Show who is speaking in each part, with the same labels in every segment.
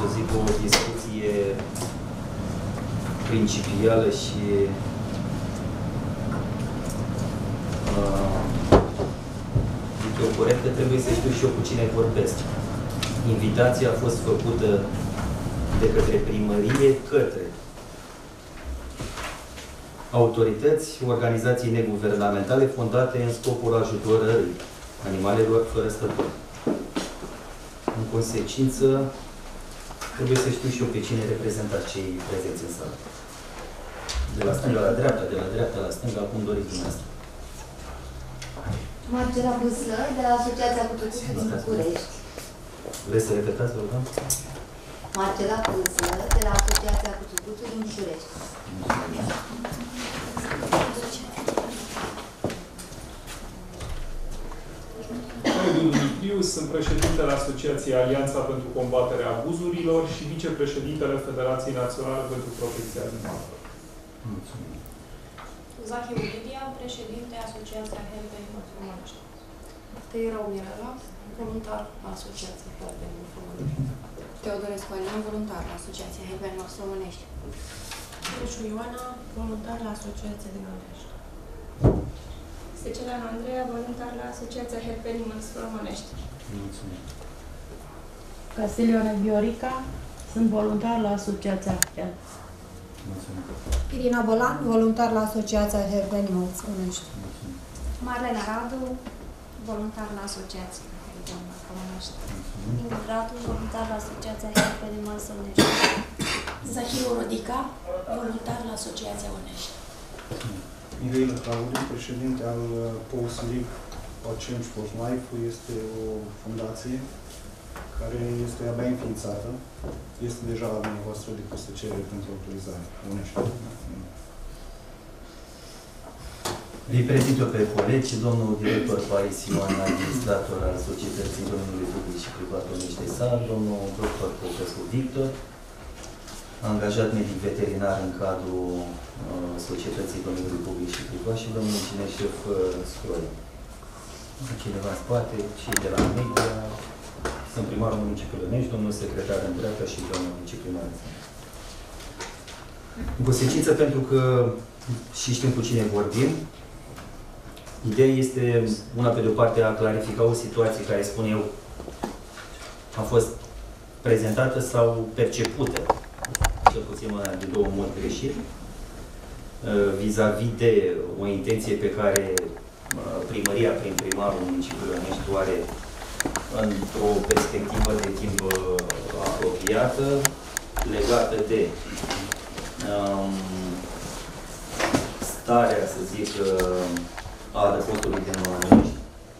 Speaker 1: să zic, o discuție principială și zic eu corectă, trebuie să știu și eu cu cine vorbesc. Invitația a fost făcută de către primărie către autorități, organizații neguvernamentale fondate în scopul ajutorării animalelor fără stăpân. În consecință, trebuie să știu și eu pe cine reprezentați cei prezenți în sală. De la stânga la dreapta, de la dreapta la stânga, cum doriți dumneavoastră.
Speaker 2: Marcela Bâslă, de la Asociația Cutucuțu din București.
Speaker 1: Vreți să repetați, vă rugăm?
Speaker 2: Marcela Bâslă, de la Asociația Cutucuțu din București.
Speaker 3: Sunt președintele Asociației Alianța pentru Combaterea Abuzurilor și vicepreședintele Federației Naționale pentru Protecția Animalelor.
Speaker 4: Zahiu Lidia, președinte Asociația Helpei Morfomănești.
Speaker 5: Tăierau Mirela, voluntar la Asociația Helpei Morfomănești.
Speaker 6: Teodorescu Alian, voluntar la Asociația Helpei Morfomănești.
Speaker 4: Creșu Ioana, voluntar la Asociația din Andești.
Speaker 7: Secelan Andreea, voluntar la Asociația Helpei Morfomănești.
Speaker 1: Mulțumim.
Speaker 8: Castiglione Viorica, sunt voluntar la Asociația Help.
Speaker 1: Mulțumim.
Speaker 9: Irina Bolan, voluntar la Asociația Help Animals Unești.
Speaker 7: Marlena Radu, voluntar la Asociația Help Animals Unești.
Speaker 2: Ingrid Radu, voluntar la Asociația Help Animals Unești.
Speaker 5: Zahiu Rodica, voluntar la Asociația Unești.
Speaker 10: Mihail Claudiu, președinte al POSLIC Change for Life, este o fundație care este abia înființată. Este deja la dumneavoastră depusă cerere pentru autorizare. Unești.
Speaker 1: Îi prezint eu pe colegi, domnul director Paris Ioan, administrator al Societății Domeniului Public și Privat Unește Sal, domnul dr. Popescu Victor, angajat medic veterinar în cadrul Societății Domeniului Public și Privat și domnul inginer șef Scroi. Cineva în spate, cei de la media, sunt primarul municipiului Unești, domnul secretar în dreapta și domnul viceprimar. În consecință, pentru că și știm cu cine vorbim, ideea este, una pe de o parte, a clarifica o situație care, spun eu, a fost prezentată sau percepută, cel puțin de două mod greșit, vis-a-vis de o intenție pe care primăria, prin primarul municipiului Unești, o are într-o perspectivă de timp apropiată, legată de starea, să zic, a adăpostului din Unești,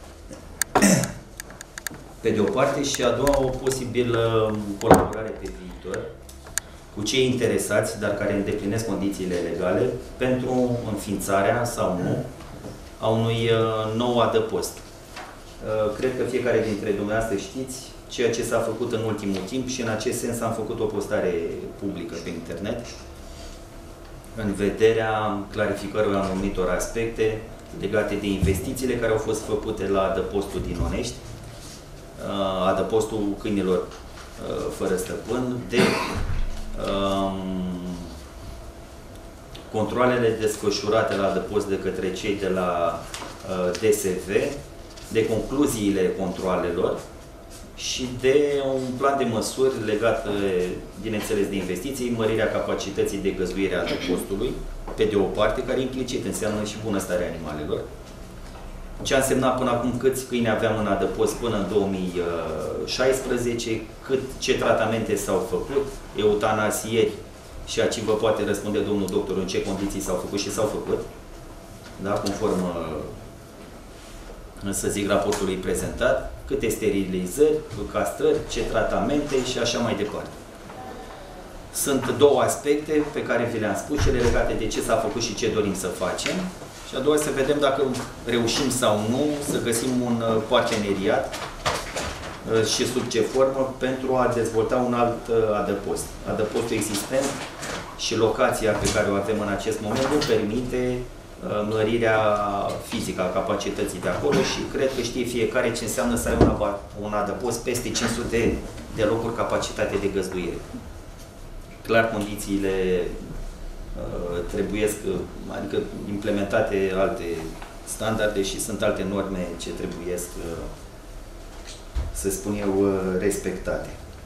Speaker 1: pe de o parte, și a doua, o posibilă colaborare pe viitor cu cei interesați, dar care îndeplinesc condițiile legale, pentru înființarea sau nu a unui nou adăpost. Cred că fiecare dintre dumneavoastră știți ceea ce s-a făcut în ultimul timp și în acest sens am făcut o postare publică pe internet în vederea clarificării anumitor aspecte legate de investițiile care au fost făcute la adăpostul din Onești, adăpostul câinilor fără stăpân, de controalele desfășurate la adăpost de către cei de la DSV, de concluziile controalelor și de un plan de măsuri legat, bineînțeles, de investiții, mărirea capacității de găzduire a adăpostului, pe de o parte, care implicit înseamnă și bunăstarea animalelor. Ce a însemnat până acum, câți câini aveam în adăpost până în 2016, ce tratamente s-au făcut, eutanasieri, și aici vă poate răspunde domnul doctor în ce condiții s-au făcut și s-au făcut, da? Conform, să zic, raportului prezentat, câte sterilizări, castrări, ce tratamente și așa mai departe. Sunt două aspecte pe care vi le-am spus, cele legate de ce s-a făcut și ce dorim să facem. Și a doua, să vedem dacă reușim sau nu să găsim un parteneriat și sub ce formă pentru a dezvolta un alt adăpost. Adăpostul existent și locația pe care o avem în acest moment nu permite mărirea fizică a capacității de acolo și cred că știe fiecare ce înseamnă să ai un adăpost peste 500 de locuri capacitate de găzduire. Clar, condițiile trebuiesc, adică implementate alte standarde și sunt alte norme ce trebuiesc, să spun eu, respectate.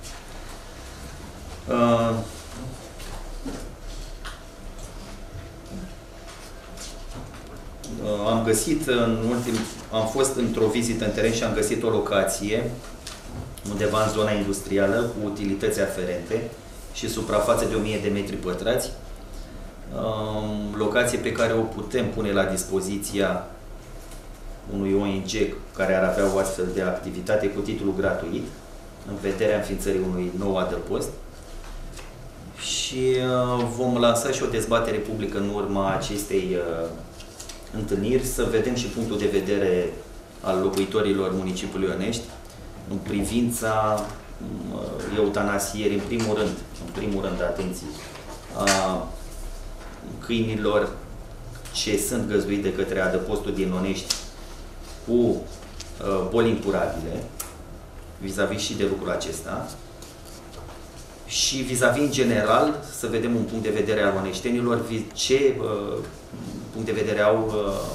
Speaker 1: Am găsit am fost într-o vizită în teren și am găsit o locație undeva în zona industrială cu utilități aferente și suprafață de 1000 de metri pătrați. Locație pe care o putem pune la dispoziția unui ONG care ar avea o astfel de activitate cu titlu gratuit, în vederea înființării unui nou adăpost. Și vom lansa și o dezbatere publică în urma acestei întâlniri, să vedem și punctul de vedere al locuitorilor municipiului Onești în privința eutanasierii, în primul rând, atenție, a câinilor ce sunt găzduite de către adăpostul din Onești cu boli incurabile, vis-a-vis și de lucrul acesta, și vis-a-vis în general, să vedem un punct de vedere al oneștenilor, ce punct de vedere au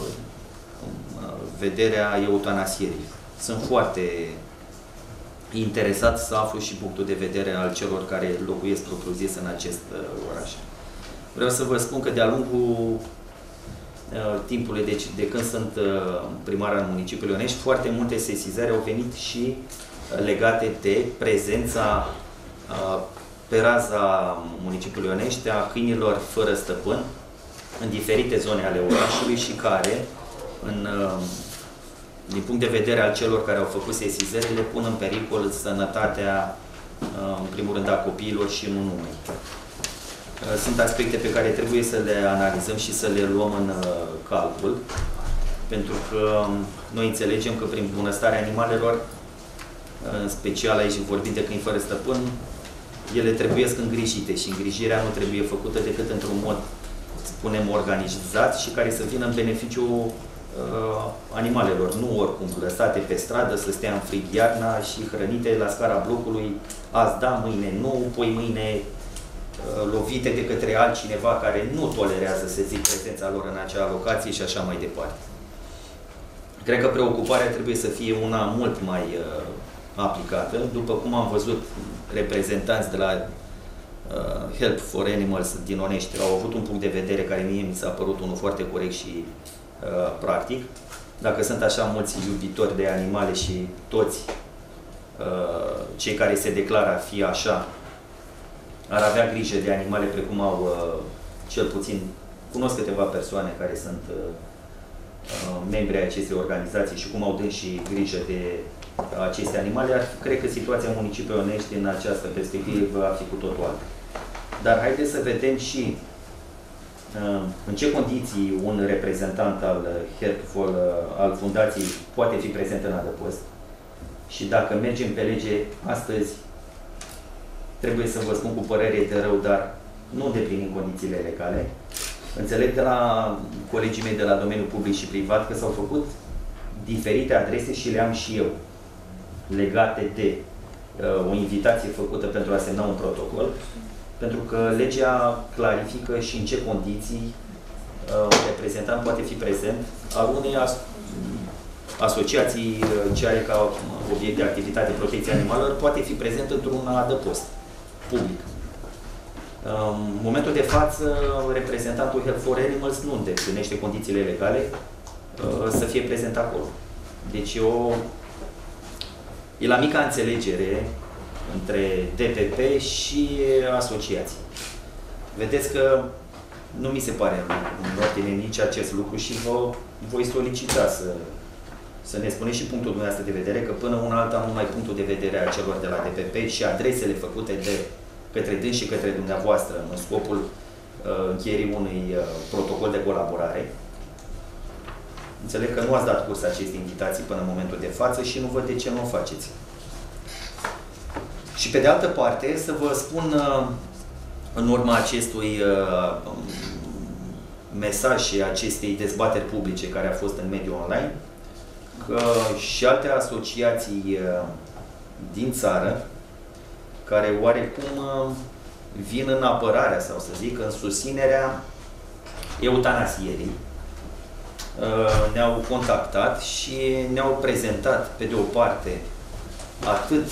Speaker 1: vederea eutanasierii. Sunt foarte interesat să aflu și punctul de vedere al celor care locuiesc propriu-zis în acest oraș. Vreau să vă spun că de-a lungul timpului, deci de când sunt primar al municipiului Onești, foarte multe sesizări au venit și legate de prezența pe raza municipiului Onești a câinilor fără stăpân în diferite zone ale orașului și care, din punct de vedere al celor care au făcut sesizările, pun în pericol sănătatea, în primul rând, a copiilor și nu numai. Sunt aspecte pe care trebuie să le analizăm și să le luăm în calcul, pentru că noi înțelegem că prin bunăstarea animalelor, în special aici vorbim de câini fără stăpân, ele trebuie îngrijite și îngrijirea nu trebuie făcută decât într-un mod, spunem, organizat și care să vină în beneficiul animalelor, nu oricum lăsate pe stradă să stea în frig iarna și hrănite la scara blocului, azi da, mâine nu, poi mâine lovite de către altcineva care nu tolerează, să zic, prezența lor în acea locație și așa mai departe. Cred că preocuparea trebuie să fie una mult mai aplicată. După cum am văzut, reprezentanți de la Help for Animals din Onești au avut un punct de vedere care mie mi s-a părut unul foarte corect și practic. Dacă sunt așa mulți iubitori de animale și toți cei care se declară a fi așa ar avea grijă de animale, precum au cel puțin, cunosc câteva persoane care sunt membri ai acestei organizații și cum au dâns și grijă de aceste animale, cred că situația municipiului Onești în această perspectivă ar fi cu totul altă. Dar haideți să vedem și în ce condiții un reprezentant al Helpful, al fundației, poate fi prezent în adăpost. Și dacă mergem pe lege astăzi, trebuie să vă spun cu părere de rău, dar nu îndeplinim condițiile legale. Înțeleg de la colegii mei de la domeniul public și privat că s-au făcut diferite adrese și le am și eu, legate de o invitație făcută pentru a semna un protocol, pentru că legea clarifică și în ce condiții un reprezentant poate fi prezent al unei asociații ce are ca obiect de activitate protecția animalelor, poate fi prezent într-un adăpost public. În momentul de față, reprezentantul Help for Animals nu îndeplinește condițiile legale să fie prezent acolo. Deci e la mica înțelegere între DPP și asociații. Vedeți că nu mi se pare în ordine nici acest lucru și vă voi solicita să ne spuneți și punctul dumneavoastră de vedere, că până una alta numai punctul de vedere a celor de la DPP și adresele făcute către dâns și către dumneavoastră în scopul încheierii unui protocol de colaborare. Înțeleg că nu ați dat curs acestei invitații până în momentul de față și nu văd de ce nu o faceți. Și pe de altă parte, să vă spun în urma mesaj și acestei dezbateri publice care a fost în mediul online, că și alte asociații din țară, care oarecum vin în apărarea, sau să zic, în susținerea eutanasierii, ne-au contactat și ne-au prezentat, pe de o parte, atât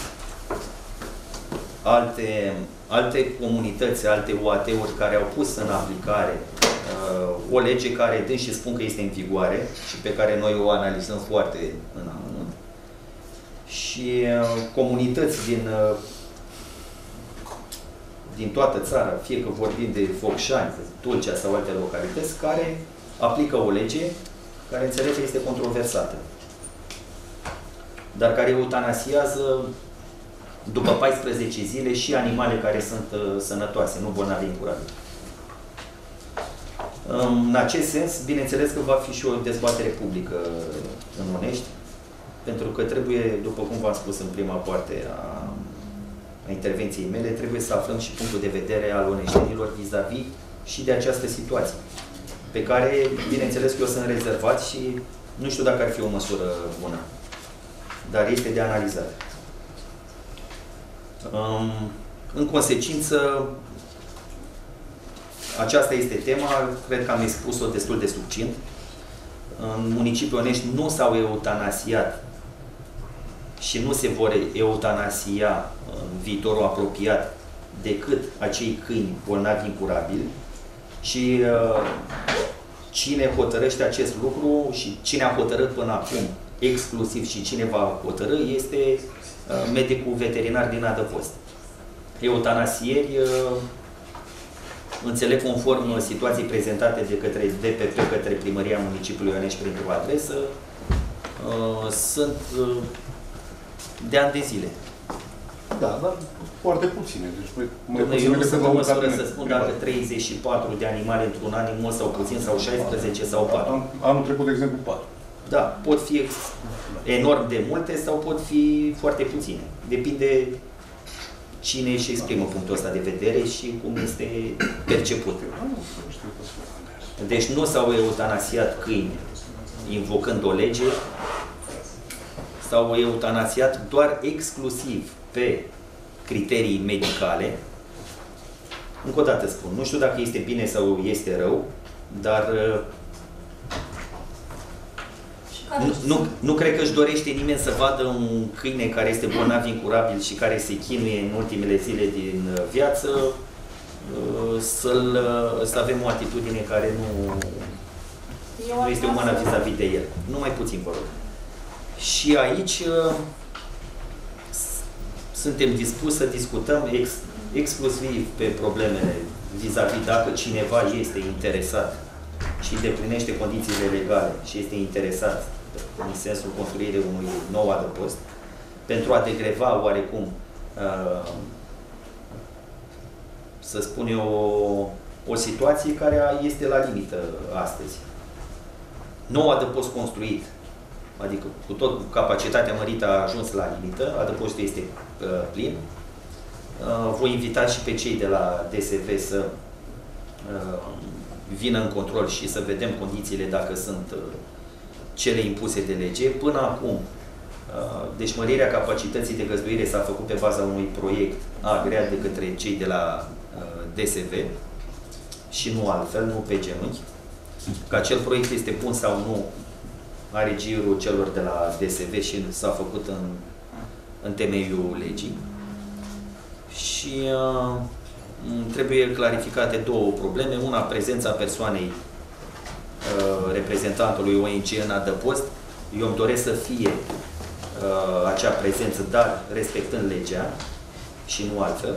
Speaker 1: alte comunități, alte OAT-uri care au pus în aplicare o lege care dânsi spun că este în vigoare și pe care noi o analizăm foarte în amănunt. Și comunități din toată țara, fie că vorbim de Focșani, Tulcea sau alte localități, care aplică o lege care înțeleg că este controversată, dar care eutanasiază după 14 zile și animale care sunt sănătoase, nu bolnavi incurabile. În acest sens, bineînțeles că va fi și o dezbatere publică în Onești, pentru că trebuie, după cum v-am spus în prima parte a intervenției mele, trebuie să aflăm și punctul de vedere al oneștenilor vis-a-vis și de această situație, pe care, bineînțeles că eu sunt rezervat și nu știu dacă ar fi o măsură bună, dar este de analizat. În consecință, aceasta este tema, cred că am expus-o destul de succint. În municipiul Onești nu s-au eutanasiat și nu se vor eutanasia în viitorul apropiat decât acei câini bolnavi incurabili și cine hotărăște acest lucru și cine a hotărât până acum exclusiv și cine va hotărâ este medicul veterinar din adăpost. Eutanasieri, înțeleg conform situației prezentate de către DPP către Primăria Municipiului Onești printr-o adresă, sunt de ani de zile.
Speaker 11: Da, dar foarte puține. Deci,
Speaker 1: eu nu sunt în măsură să spun dacă 34 de animale într-un an mult sau puțin, sau 16 sau 4.
Speaker 11: Anul trecut, de exemplu, 4.
Speaker 1: Da, pot fi enorm de multe sau pot fi foarte puține. Depinde cine își exprimă punctul ăsta de vedere și cum este perceput. Deci nu s-au eutanasiat câini invocând o lege, s-au eutanasiat doar exclusiv pe criterii medicale. Încă o dată spun, nu știu dacă este bine sau este rău, dar nu cred că își dorește nimeni să vadă un câine care este bolnav incurabil și care se chinuie în ultimele zile din viață, să avem o atitudine care nu este umană vis-a-vis de el. Numai puțin, vă rog. Și aici suntem dispuși să discutăm exclusiv pe problemele vis-a-vis dacă cineva este interesat și îndeplinește condițiile legale și este interesat în sensul construirii unui nou adăpost, pentru a degreva oarecum, să spun eu, o situație care este la limită astăzi. Nou adăpost construit, adică cu tot capacitatea mărită a ajuns la limită, adăpostul este plin. Voi invita și pe cei de la DSV să vină în control și să vedem condițiile dacă sunt cele impuse de lege. Până acum, deci mărirea capacității de găzduire s-a făcut pe baza unui proiect agreat de către cei de la DSV și nu altfel, nu pe genunchi. Că acel proiect este bun sau nu, are girul celor de la DSV și s-a făcut în temeiul legii. Și trebuie clarificate două probleme. Una, prezența persoanei reprezentantului ONG în adăpost. Eu îmi doresc să fie acea prezență, dar respectând legea și nu altfel.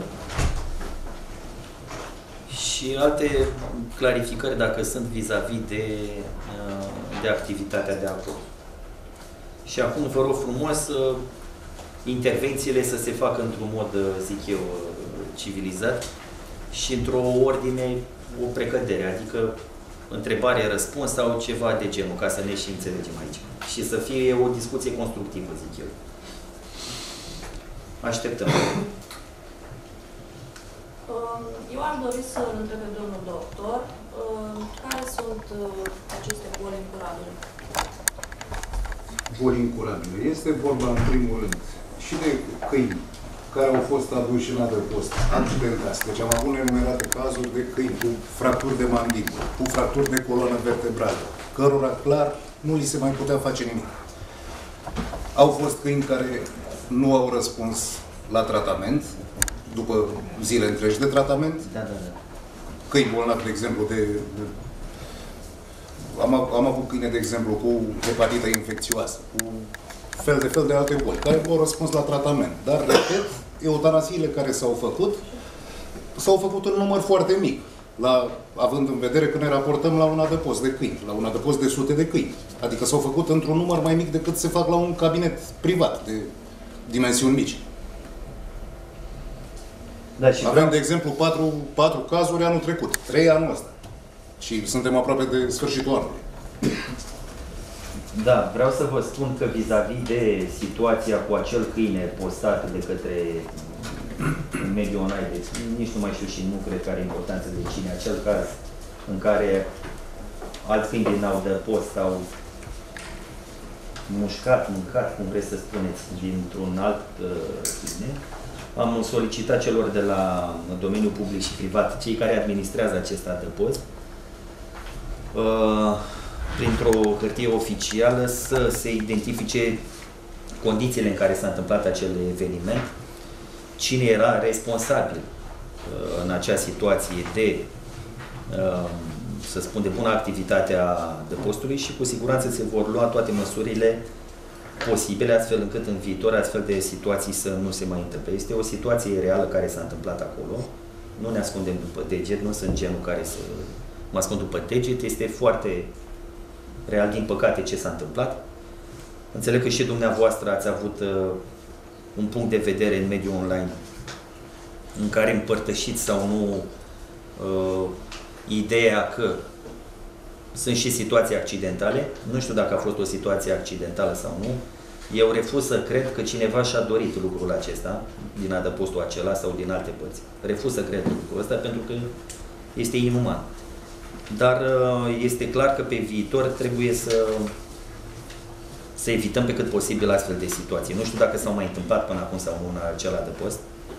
Speaker 1: Și alte clarificări, dacă sunt vis-a-vis de activitatea de acolo. Și acum vă rog frumos intervențiile să se facă într-un mod, zic eu, civilizat și într-o ordine, o precădere, adică întrebare-răspuns sau ceva de genul, ca să ne și înțelegem aici. Și să fie o discuție constructivă, zic eu. Așteptăm.
Speaker 5: Eu aș dori să-l întreb pe domnul doctor Care sunt aceste boli incurabile?
Speaker 10: Boli incurabile. Este vorba, în primul rând, și de câini care au fost aduși în adăpost, accidentați. Deci am avut enumerate cazuri de câini cu fracturi de mandibulă, cu fracturi de coloană vertebrală, cărora clar nu li se mai putea face nimic. Au fost câini care nu au răspuns la tratament, după zile întregi de tratament. Câini bolnavi, de exemplu, am avut câine, de exemplu, cu hepatită infecțioasă, cu fel de alte boli, care au răspuns la tratament. Dar, repet, eutanasiile care s-au făcut în număr foarte mic, având în vedere că ne raportăm la un adăpost de câini, la un adăpost de sute de câini. Adică s-au făcut într-un număr mai mic decât se fac la un cabinet privat, de dimensiuni mici.
Speaker 1: Da, și
Speaker 10: avem, de exemplu, 4 cazuri anul trecut, 3 anul ăsta. Și suntem aproape de sfârșitul anului.
Speaker 1: Da, vreau să vă spun că vis-a-vis de situația cu acel câine postat de către mediul online, deci nici nu mai știu și nu cred că are importanță de cine, acel caz în care alți câini din adăpost au mâncat, cum vreți să spuneți, dintr-un alt câine. Am solicitat celor de la domeniul public și privat, cei care administrează acest adăpost, printr-o hârtie oficială să se identifice condițiile în care s-a întâmplat acel eveniment, cine era responsabil în acea situație de, să spun, de bună activitate a adăpostului și cu siguranță se vor lua toate măsurile posibile, astfel încât în viitor astfel de situații să nu se mai întâmple. Este o situație reală care s-a întâmplat acolo. Nu ne ascundem după deget, nu sunt genul care să mă ascund după deget. Este foarte real, din păcate, ce s-a întâmplat. Înțeleg că și dumneavoastră ați avut un punct de vedere în mediul online în care împărtășiți sau nu ideea că sunt și situații accidentale. Nu știu dacă a fost o situație accidentală sau nu. Eu refuz să cred că cineva și-a dorit lucrul acesta din adăpostul acela sau din alte părți. Refuz să cred lucrul ăsta pentru că este inuman. Dar este clar că pe viitor trebuie să evităm pe cât posibil astfel de situații. Nu știu dacă s-au mai întâmplat până acum sau nu în acel adăpost.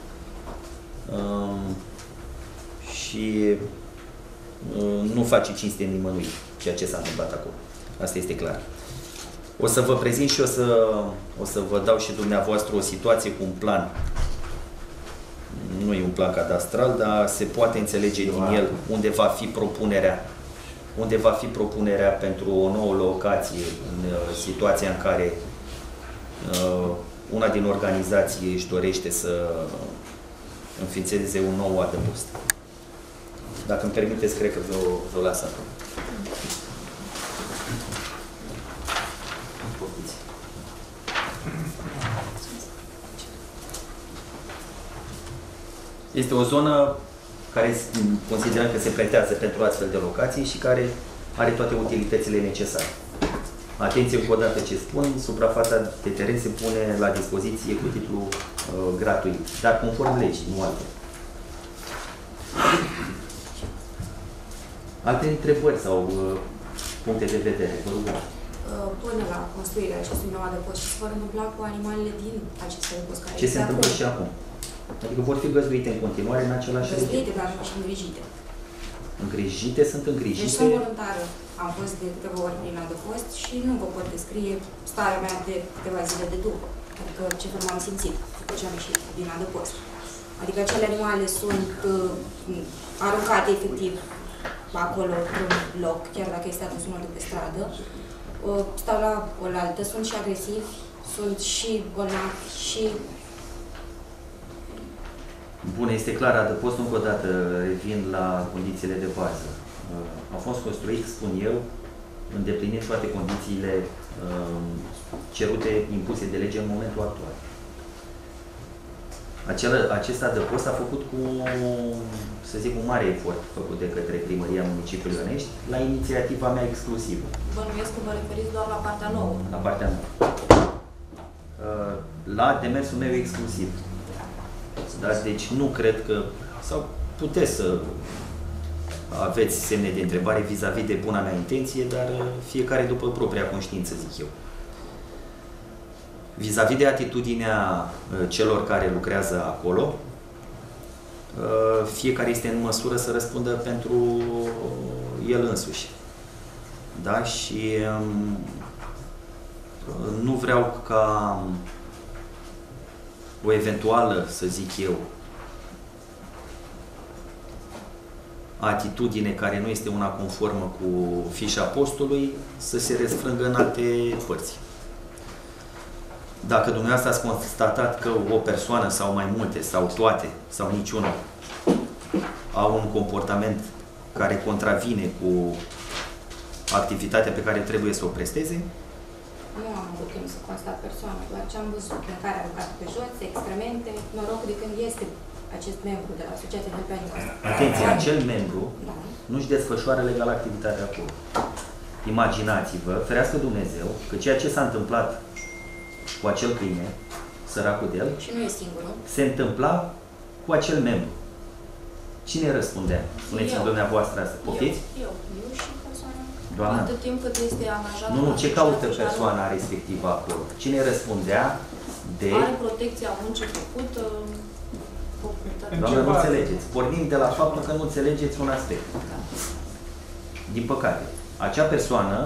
Speaker 1: Și nu face cinste nimănui ceea ce s-a întâmplat acolo. Asta este clar. O să vă prezint și o să vă dau și dumneavoastră o situație cu un plan. Nu e un plan cadastral, dar se poate înțelege din el unde va fi propunerea pentru o nouă locație în situația în care una din organizații își dorește să înființeze un nou adăpost. Dacă îmi permiteți, cred că vă las acum. Este o zonă care considerăm că se pretează pentru astfel de locații și care are toate utilitățile necesare. Atenție încă o dată ce spun, suprafața de teren se pune la dispoziție cu titlu gratuit, dar conform legii, nu alte. Alte întrebări sau puncte de vedere, vă rugăm.
Speaker 5: Până la construirea acestui nou adăpost, ce se vor întâmpla cu animalele din acest adăpost?
Speaker 1: Ce se întâmplă și acum? Adică vor fi găzduite în continuare în același regim.
Speaker 5: Găzduite, dar nu și îngrijite.
Speaker 1: Îngrijite sunt îngrijite.
Speaker 5: Deci sunt voluntară. Am fost de câteva ori prin adăpost și nu vă pot descrie starea mea de câteva zile de după. Adică ce fel m-am simțit după ce am ieșit din adăpost. Adică acele animale sunt aruncate efectiv acolo, într-un loc, chiar dacă este adus unul de pe stradă. Stau la oaltă, sunt și agresivi, sunt și bolnavi și...
Speaker 1: Bun, este clar, adăpostul încă o dată revin la condițiile de bază. A fost construit, spun eu, îndeplinind toate condițiile cerute, impuse de lege în momentul actual. Acest adăpost a făcut cu, să zic, un mare efort făcut de către Primăria Municipiului Ionești la inițiativa mea exclusivă.
Speaker 5: Bănuiesc că vă referiți doar la partea nouă.
Speaker 1: La partea nouă. La demersul meu exclusiv. Da? Deci nu cred că, sau puteți să aveți semne de întrebare vis-a-vis de buna mea intenție, dar fiecare după propria conștiință, zic eu. Vis-a-vis de atitudinea celor care lucrează acolo, fiecare este în măsură să răspundă pentru el însuși. Da? Și nu vreau ca o eventuală, să zic eu, atitudine care nu este una conformă cu fișa postului să se răsfrângă în alte părți. Dacă dumneavoastră ați constatat că o persoană sau mai multe, sau toate, sau niciunul, au un comportament care contravine cu activitatea pe care trebuie să o presteze?
Speaker 5: Nu am avut timp să constat persoana, doar ce am văzut, în care a rugat pe jos, excremente, norocul de când este acest membru de la Asociația Helpline Mouse.
Speaker 1: Atenție, acel membru nu-și desfășoară legal activitatea acolo. Imaginați-vă, ferească Dumnezeu, că ceea ce s-a întâmplat cu acel câine, săracul de el,
Speaker 5: și nu e singurul,
Speaker 1: se întâmpla cu acel membru. Cine răspundea? Spuneți-mi dumneavoastră asta. Poftiți?
Speaker 6: Eu și persoana.
Speaker 1: Doamna.
Speaker 6: Atât timp cât este angajat.
Speaker 1: Nu, ce caută persoana respectivă acolo? Cine răspundea de...
Speaker 6: Are protecția muncii făcută.
Speaker 1: Doamna, nu înțelegeți. Pornim de la faptul că nu înțelegeți un aspect. Din păcate, acea persoană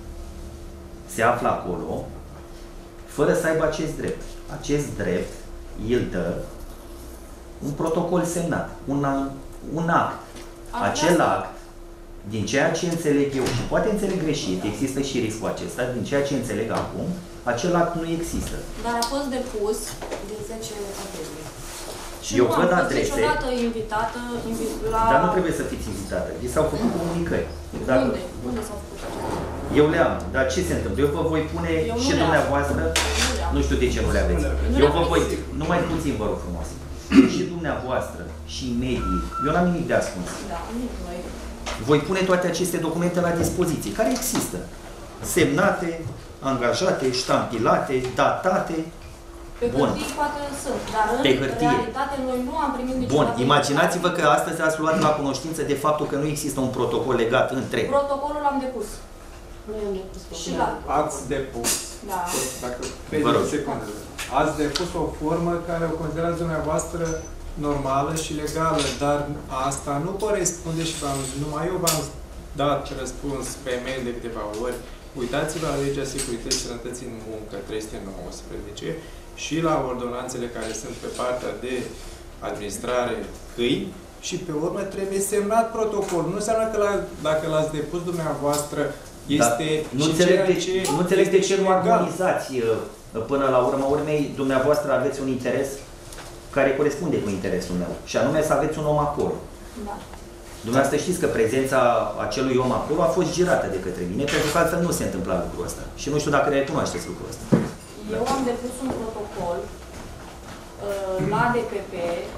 Speaker 1: se află acolo fără să aibă acest drept. Acest drept îl dă un protocol semnat, un act. Acel act, din ceea ce înțeleg eu, și poate înțeleg greșit, există și riscul acesta, din ceea ce înțeleg acum, acel act nu există.
Speaker 6: Dar a fost depus de 10 aprilie. Și
Speaker 1: eu
Speaker 6: nu
Speaker 1: văd
Speaker 6: am fost
Speaker 1: adrese,
Speaker 6: niciodată invitată la...
Speaker 1: dar nu trebuie să fiți invitată. Vi s-au făcut comunicări. Dacă...
Speaker 6: Unde? Unde s-au făcut acestea?
Speaker 1: Eu le am, dar ce se întâmplă? Eu vă voi pune și dumneavoastră, nu știu de ce nu le aveți. Eu vă voi, numai puțin vă rog frumos, și dumneavoastră și medii, eu n-am nimic de ascuns.
Speaker 6: Da, nici noi.
Speaker 1: Voi pune toate aceste documente la dispoziție, care există. Semnate, angajate, ștampilate, datate.
Speaker 6: Pe hârtie poate sunt, dar în realitate noi nu am primit niciodată.
Speaker 1: Bun, imaginați-vă că astăzi ați luat la cunoștință de faptul că nu există un protocol legat între...
Speaker 6: Protocolul l-am depus. Noi am depus. Și la...
Speaker 12: Ați depus.
Speaker 6: Da.
Speaker 12: Dacă pe secundă. Ați depus o formă care o considerați dumneavoastră normală și legală, dar asta nu corespunde și numai eu v-am dat răspuns pe mail de câteva ori. Uitați-vă la legea securității și sănătății în muncă 319 și la ordonanțele care sunt pe partea de administrare câini și pe urmă trebuie semnat protocol. Nu înseamnă că dacă l-ați depus dumneavoastră este
Speaker 1: nu înțeleg de ce nu armonizați până la urma urmei. Dumneavoastră aveți un interes care corespunde cu interesul meu și anume să aveți un om acolo.
Speaker 6: Da.
Speaker 1: Dumneavoastră știți că prezența acelui om acolo a fost girată de către mine, pentru că altfel nu se întâmpla lucrul ăsta. Și nu știu dacă recunoașteți lucrul ăsta.
Speaker 6: Eu am depus un protocol la DPP,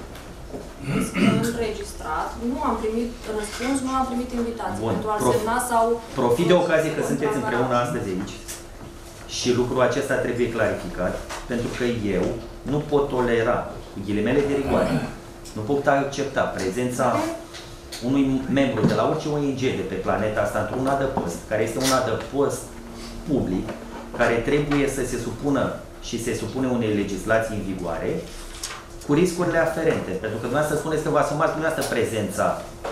Speaker 6: înregistrat, nu am primit răspuns, nu am primit invitații pentru a semna sau...
Speaker 1: Profit de ocazie că sunteți împreună astăzi aici și lucrul acesta trebuie clarificat, pentru că eu nu pot tolera, cu ghilimele de rigoare, nu pot accepta prezența unui membru de la orice ONG de pe planeta asta într-un adăpost, care este un adăpost public, care trebuie să se supună și se supune unei legislații în vigoare, cu riscurile aferente. Pentru că dumneavoastră spuneți că vă asumați dumneavoastră prezența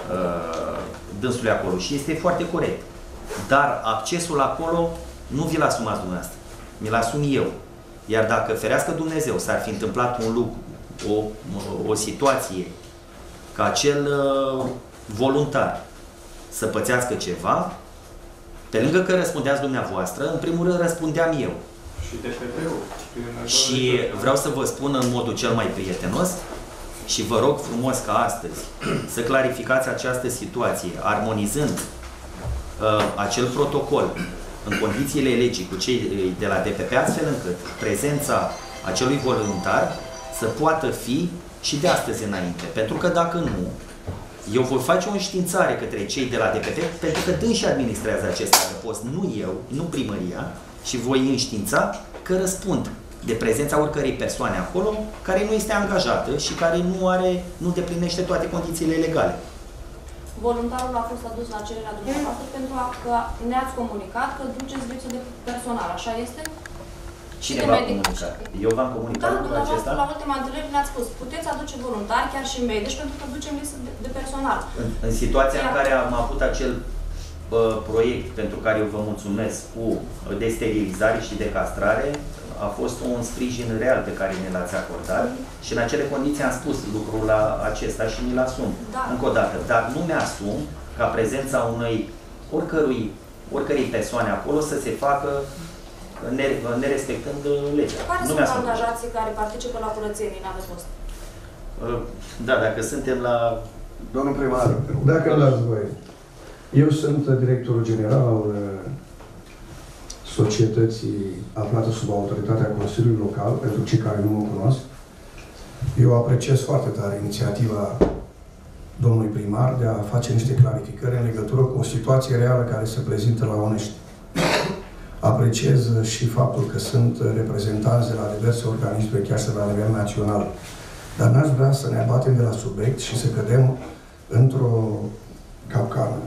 Speaker 1: dânsului acolo și este foarte corect. Dar accesul acolo nu vi-l asumați dumneavoastră. Mi-l asum eu. Iar dacă, ferească Dumnezeu, s-ar fi întâmplat un lucru, o situație ca acel voluntar să pățească ceva, pe lângă că răspundeați dumneavoastră, în primul rând răspundeam eu.
Speaker 12: Și DPP-ul.
Speaker 1: Și vreau să vă spun în modul cel mai prietenos și vă rog frumos ca astăzi să clarificați această situație, armonizând acel protocol în condițiile legii cu cei de la DPP, astfel încât prezența acelui voluntar să poată fi și de astăzi înainte. Pentru că dacă nu, eu voi face o înștiințare către cei de la DPP, pentru că dânsi administrează acest adăpost, nu eu, nu primăria, și voi înștiința că răspund de prezența oricărei persoane acolo care nu este angajată și care nu deplinește toate condițiile legale.
Speaker 6: voluntarul a fost adus la cererea dumneavoastră pentru că ne-ați comunicat că duceți lipsă de personal, așa este?
Speaker 1: Cine v-a comunicat? Eu v-am comunicat
Speaker 6: da,
Speaker 1: lucrul acesta?
Speaker 6: la ultima întâlnire ne-ați spus, puteți aduce voluntari, chiar și medici, pentru că ducem lipsă de personal.
Speaker 1: În situația în care am avut acel proiect pentru care eu vă mulțumesc cu desterilizare și de castrare, a fost un sprijin real pe care ne l-ați acordat și în acele condiții am spus lucrul acesta și mi-l asum.
Speaker 6: Da.
Speaker 1: Încă o dată. Dar nu mi-asum ca prezența oricărei persoane acolo să se facă nerespectând legea.
Speaker 6: Care sunt angajații care participă la curățenii în adăpost?
Speaker 1: Da, dacă suntem la...
Speaker 11: Domnul primar.
Speaker 13: Dacă îmi dați voie. Eu sunt directorul general al societății aflată sub autoritatea Consiliului Local, pentru cei care nu mă cunosc. Eu apreciez foarte tare inițiativa domnului primar de a face niște clarificări în legătură cu o situație reală care se prezintă la Onești. Apreciez și faptul că sunt reprezentanți de la diverse organisme, chiar și la nivel național. Dar n-aș vrea să ne abatem de la subiect și să cădem într-o capcană.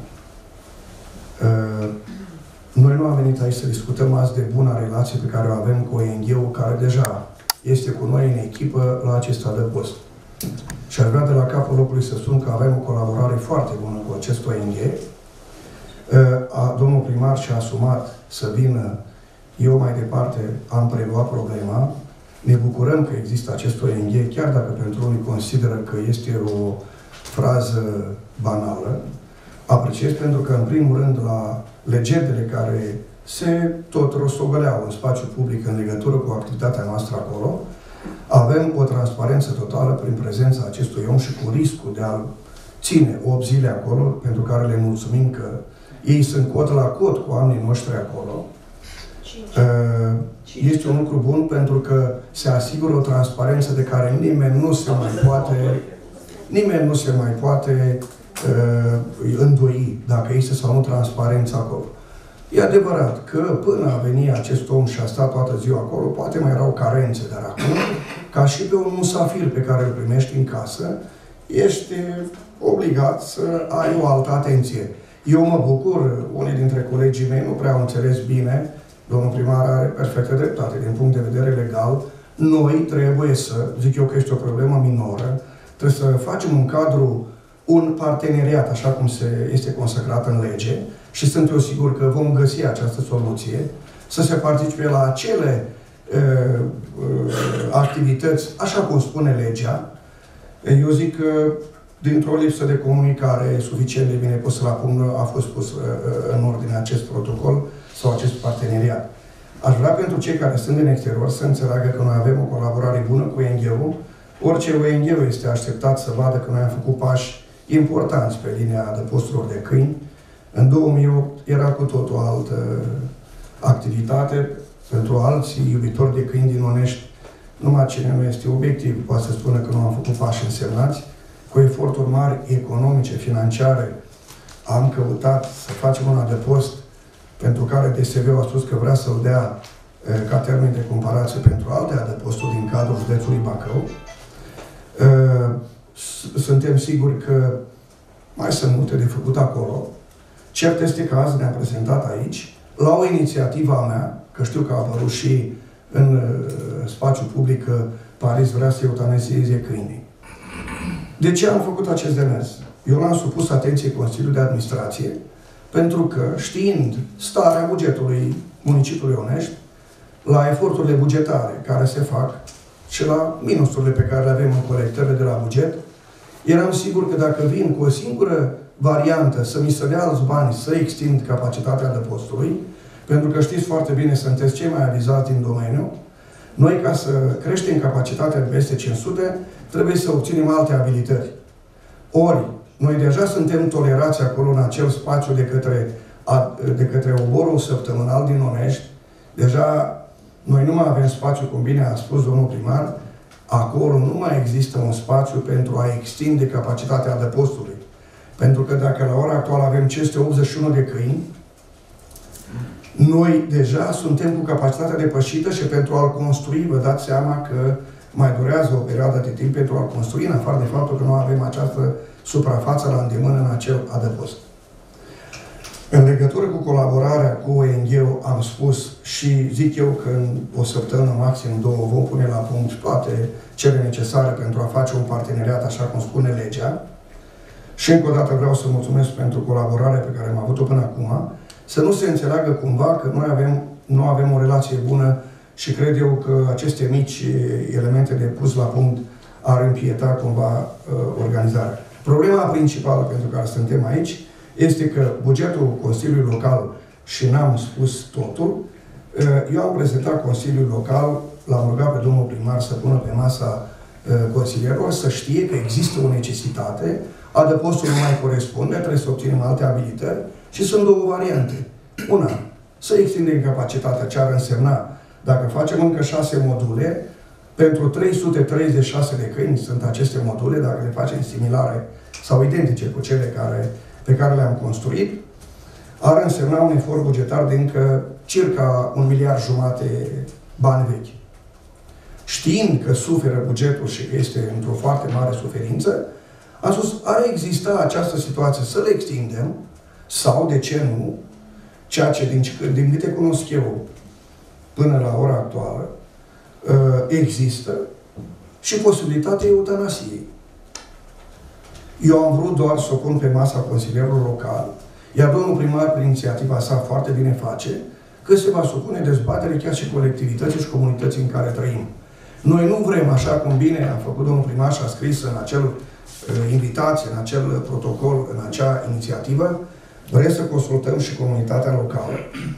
Speaker 13: Noi nu am venit aici să discutăm azi de buna relație pe care o avem cu ONG-ul, care deja este cu noi în echipă la acest adăpost. Și aș vrea de la capul locului să spun că avem o colaborare foarte bună cu acest ONG. Domnul primar și-a asumat să vină, eu mai departe am preluat problema. Ne bucurăm că există acest ONG, chiar dacă pentru unii consideră că este o frază banală. Apreciez pentru că, în primul rând, la legendele care se tot rostogăleau în spațiu public în legătură cu activitatea noastră acolo, avem o transparență totală prin prezența acestui om și cu riscul de a-l ține 8 zile acolo, pentru care le mulțumim că ei sunt cot la cot cu oamenii noștri acolo. Este un lucru bun pentru că se asigură o transparență de care nimeni nu se mai poate îndoi dacă este sau nu transparență acolo. E adevărat că până a venit acest om și a stat toată ziua acolo, poate mai erau carențe, dar acum, ca și pe un musafir pe care îl primești în casă, ești obligat să ai o altă atenție. Eu mă bucur, unii dintre colegii mei nu prea au înțeles bine, domnul primar are perfectă dreptate. Din punct de vedere legal, noi trebuie să, zic eu că este o problemă minoră, trebuie să facem un cadru, un parteneriat, așa cum este consacrat în lege, și sunt eu sigur că vom găsi această soluție, să se participe la acele activități, așa cum spune legea. Eu zic că dintr-o lipsă de comunicare suficient de bine pusă la punct, a fost pus în ordine acest protocol sau acest parteneriat. Aș vrea pentru cei care sunt din exterior să înțeleagă că noi avem o colaborare bună cu ONG-ul. Orice ONG este așteptat să vadă că noi am făcut pași importanți pe linia adăposturilor de câini. În 2008 era cu totul o altă activitate. Pentru alții iubitori de câini din Onești, numai cine nu este obiectiv poate să spună că nu am făcut pași însemnați. Cu eforturi mari economice, financiare, am căutat să facem un adăpost pentru care DSV a spus că vrea să-l dea ca termen de comparație pentru alte adăposturi din cadrul județului Bacău. Suntem siguri că mai sunt multe de făcut acolo. Cert este că azi ne-am prezentat aici, la o inițiativă a mea, că știu că a apărut și în spațiu public că Paris vrea să eutanazieze câinii. De ce am făcut acest demers? Eu l-am supus atenției Consiliului de Administrație, pentru că, știind starea bugetului municipiului Onești, la eforturile bugetare care se fac și la minusurile pe care le avem în colectările de la buget, eram sigur că dacă vin cu o singură variantă să mi se dea alți bani să extind capacitatea adăpostului, pentru că știți foarte bine, sunteți cei mai avizați din domeniu, noi, ca să creștem capacitatea de peste 500, trebuie să obținem alte abilități. Ori, noi deja suntem tolerați acolo în acel spațiu de către oborul săptămânal din Onești. Deja noi nu mai avem spațiu, cum bine a spus domnul primar, acolo nu mai există un spațiu pentru a extinde capacitatea adăpostului. Pentru că dacă la ora actuală avem 581 de câini, noi deja suntem cu capacitatea depășită și pentru a-l construi, vă dați seama că mai durează o perioadă de timp pentru a-l construi, în afară de faptul că nu avem această suprafață la îndemână în acel adăpost. În legătură cu colaborarea cu ONG-ul am spus și zic eu că în o săptămână, maxim 2, vom pune la punct toate cele necesare pentru a face un parteneriat, așa cum spune legea. Și încă o dată vreau să mulțumesc pentru colaborarea pe care am avut-o până acum. Să nu se înțeleagă cumva că noi nu avem o relație bună și cred eu că aceste mici elemente de pus la punct ar împieta cumva organizarea. Problema principală pentru care suntem aici este că bugetul Consiliului Local, și n-am spus totul, eu am prezentat Consiliul Local, l-am rugat pe domnul primar să pună pe masa consilierilor să știe că există o necesitate, adăpostul nu mai corespunde, trebuie să obținem alte abilitări și sunt două variante. Una, să extindem capacitatea, ce ar însemna dacă facem încă 6 module, pentru 336 de câini sunt aceste module, dacă le facem similare sau identice cu cele pe care le-am construit, ar însemna un efort bugetar de încă circa 1,5 miliarde bani vechi. Știind că suferă bugetul și că este într-o foarte mare suferință, am spus, ar exista această situație să le extindem, sau, de ce nu, ceea ce din câte cunosc eu până la ora actuală, există și posibilitatea eutanasiei. Eu am vrut doar să o pun pe masa consilierului local, iar domnul primar, prin inițiativa sa, foarte bine face, că se va supune dezbatere chiar și colectivității și comunității în care trăim. Noi nu vrem, așa cum bine a făcut domnul primar și a scris în acel invitație, în acel protocol, în acea inițiativă, vrem să consultăm și comunitatea locală.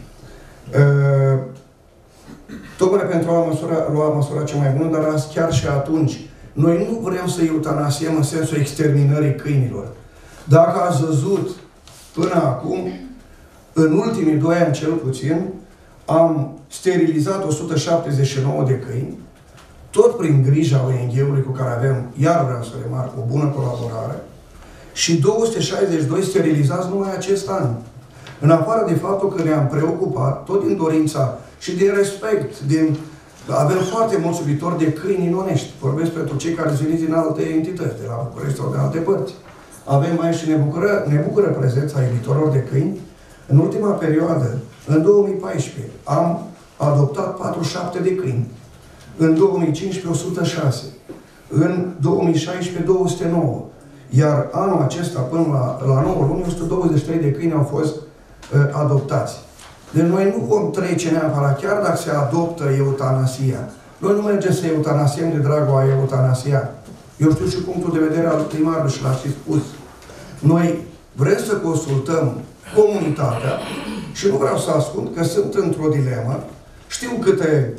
Speaker 13: Tocmai pentru a lua măsura cea mai bună, dar chiar și atunci, noi nu vrem să eutanasiem în sensul exterminării câinilor. Dacă ați văzut până acum, în ultimii 2 ani cel puțin, am sterilizat 179 de câini, tot prin grija ONG-ului cu care avem, iar vreau să remarc, o bună colaborare, și 262 sterilizați numai acest an. În afară de faptul că ne-am preocupat, tot din dorința și din respect, avem foarte mulți iubitori de câini inonești. Vorbesc pentru cei care veniți din alte entități, de la București sau de alte părți. Avem aici și ne bucură prezența iubitorilor de câini. În ultima perioadă, în 2014, am adoptat 47 de câini. În 2015, 106. În 2016, 209. Iar anul acesta, până la 9 luni, 123 de câini au fost adoptați. Deci noi nu vom trece neapărat, chiar dacă se adoptă eutanasia. Noi nu mergem să eutanasiem de dragul a eutanasia. Eu știu și punctul de vedere al primarului și l-a și spus. Noi vrem să consultăm comunitatea și nu vreau să ascund că sunt într-o dilemă. Știu câte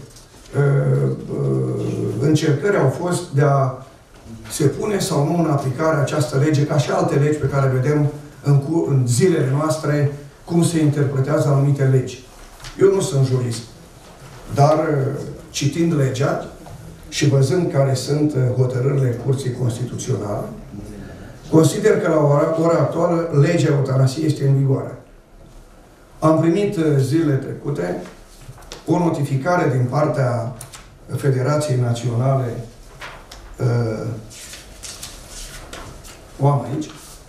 Speaker 13: încercări au fost de a se pune sau nu în aplicare această lege, ca și alte legi pe care vedem în zilele noastre, cum se interpretează anumite legi. Eu nu sunt jurist, dar citind legea și văzând care sunt hotărârile Curții Constituționale, consider că la ora actuală legea eutanasiei este în vigoare. Am primit zilele trecute o notificare din partea Federației Naționale, o am aici,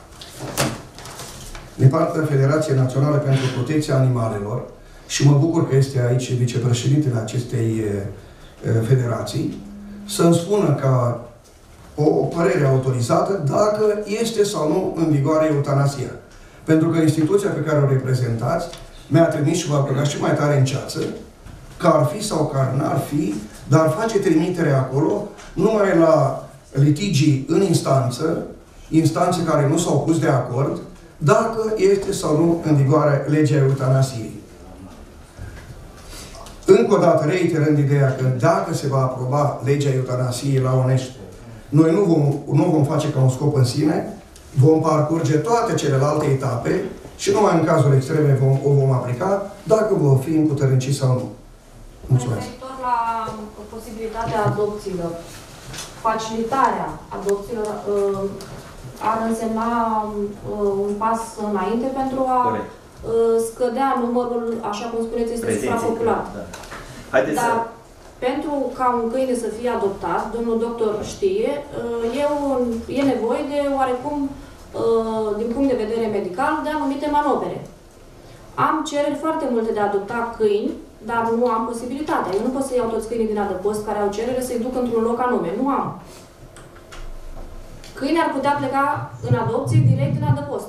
Speaker 13: din partea Federației Naționale pentru Protecția Animalelor, și mă bucur că este aici vicepreședintele acestei federații, să-mi spună ca o părere autorizată dacă este sau nu în vigoare eutanasia. Pentru că instituția pe care o reprezentați mi-a trimis și v-a băgat și mai tare în ceață, că ar fi sau că n-ar fi, dar face trimitere acolo numai la litigii în instanțe care nu s-au pus de acord, dacă este sau nu în vigoare legea eutanasiei. Încă o dată reiterând ideea că dacă se va aproba legea eutanasiei la Onești, noi nu vom face ca un scop în sine, vom parcurge toate celelalte etape și numai în cazul extreme o vom aplica, dacă vom fi împuterniciți sau nu. Mulțumesc.
Speaker 6: Referitor la posibilitatea adopțiilor, facilitarea adopțiilor ar însemna un pas înainte pentru a scădea numărul, așa cum spuneți, este suprapopulat.
Speaker 1: Da. Haideți
Speaker 6: dar pentru ca un câine să fie adoptat, domnul doctor știe, e nevoie de oarecum, din punct de vedere medical, de anumite manovere. Am cereri foarte multe de a adopta câini, dar nu am posibilitatea. Eu nu pot să iau toți câinii din adăpost care au cerere să-i duc într-un loc anume. Nu am. Câinii ar putea pleca în adopție direct din adăpost.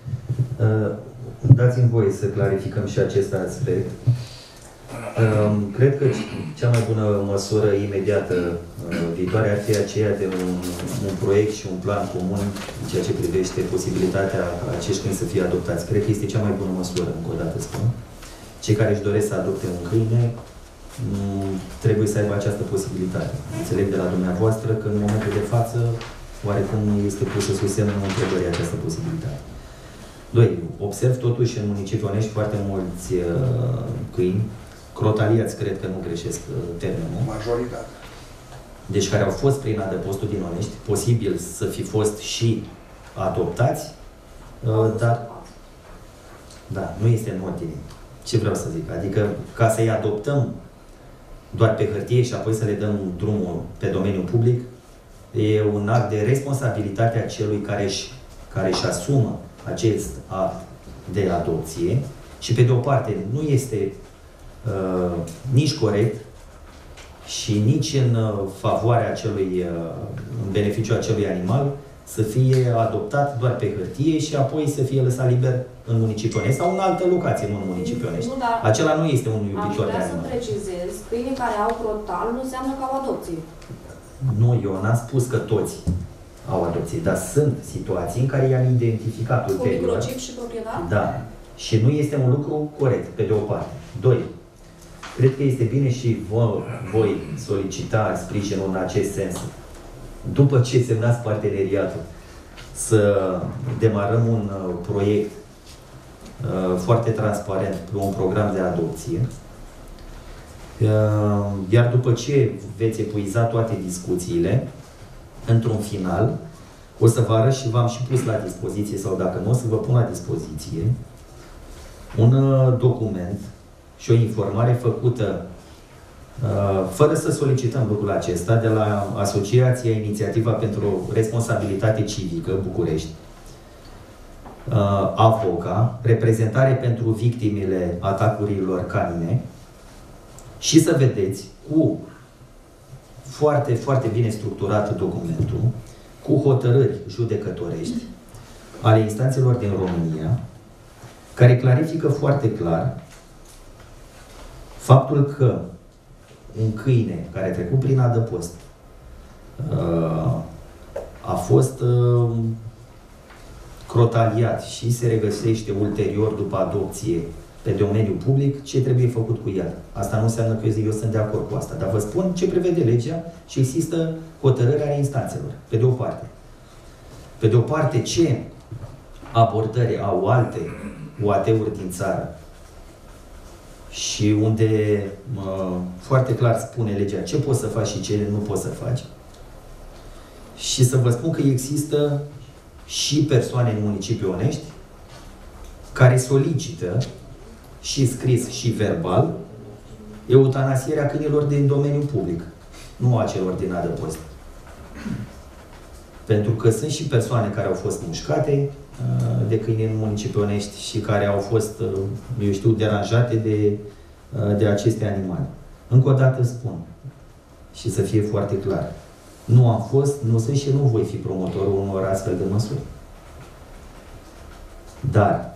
Speaker 1: Dați-mi voie să clarificăm și acest aspect. Cred că cea mai bună măsură imediată viitoare ar fi aceea de un proiect și un plan comun în ceea ce privește posibilitatea ca acești câini să fie adoptați. Cred că este cea mai bună măsură, încă o dată spun. Cei care își doresc să adopte un câine trebuie să aibă această posibilitate. Înțeleg de la dumneavoastră că în momentul de față oarecum este pusă sub semnul întrebării această posibilitate. 2. Observ totuși în municipiul Onești foarte mulți câini, crotaliați, cred că nu greșesc termenul.
Speaker 13: Majoritate.
Speaker 1: Deci care au fost prin adăpostul din Onești, posibil să fi fost și adoptați, dar da, nu este în ordine. Ce vreau să zic? Adică ca să-i adoptăm doar pe hârtie și apoi să le dăm drumul pe domeniul public, e un act de responsabilitate a celui care își asumă acest act de adopție și pe de o parte nu este nici corect și nici în favoarea acelui, în beneficiul acelui animal să fie adoptat doar pe hârtie și apoi să fie lăsat liber în municipiul Onești sau în altă locație, nu în municipiul Onești. Acela nu este un iubitor de animal.
Speaker 6: Aș vrea să precizez, câinii care au crotal nu înseamnă că au adopție.
Speaker 1: Nu, eu n-am spus că toți au adopție, dar sunt situații în care i-am identificat ulterior.
Speaker 6: Cu microchip și proprietar?
Speaker 1: Da. Și nu este un lucru corect, pe de o parte. 2. Cred că este bine și voi solicita sprijinul în acest sens. După ce semnați parteneriatul, să demarăm un proiect foarte transparent, un program de adopție. Iar după ce veți epuiza toate discuțiile, într-un final, o să vă arăt și v-am și pus la dispoziție, sau dacă nu, o să vă pun la dispoziție un document și o informare făcută fără să solicităm lucrul acesta de la Asociația Inițiativa pentru Responsabilitate Civică București, AVOCA, reprezentare pentru victimele atacurilor canine, și să vedeți cu foarte, foarte bine structurat documentul, cu hotărâri judecătorești ale instanțelor din România, care clarifică foarte clar faptul că un câine care a trecut prin adăpost a fost crotaliat și se regăsește ulterior după adopție pe domeniul public, ce trebuie făcut cu el. Asta nu înseamnă că eu sunt de acord cu asta, dar vă spun ce prevede legea și există hotărârea ale instanțelor, pe de o parte. Pe de o parte, ce abordări au alte UAT-uri din țară și unde foarte clar spune legea ce poți să faci și ce nu poți să faci. Și să vă spun că există și persoane în municipiul Onești care solicită și scris și verbal eutanasierea câinilor din domeniul public, nu a celor din adăpost. Pentru că sunt și persoane care au fost mușcate de câini în municipiul Onești și care au fost, eu știu, deranjate de aceste animale. Încă o dată spun și să fie foarte clar. Nu am fost, nu sunt și nu voi fi promotorul unor astfel de măsuri. Dar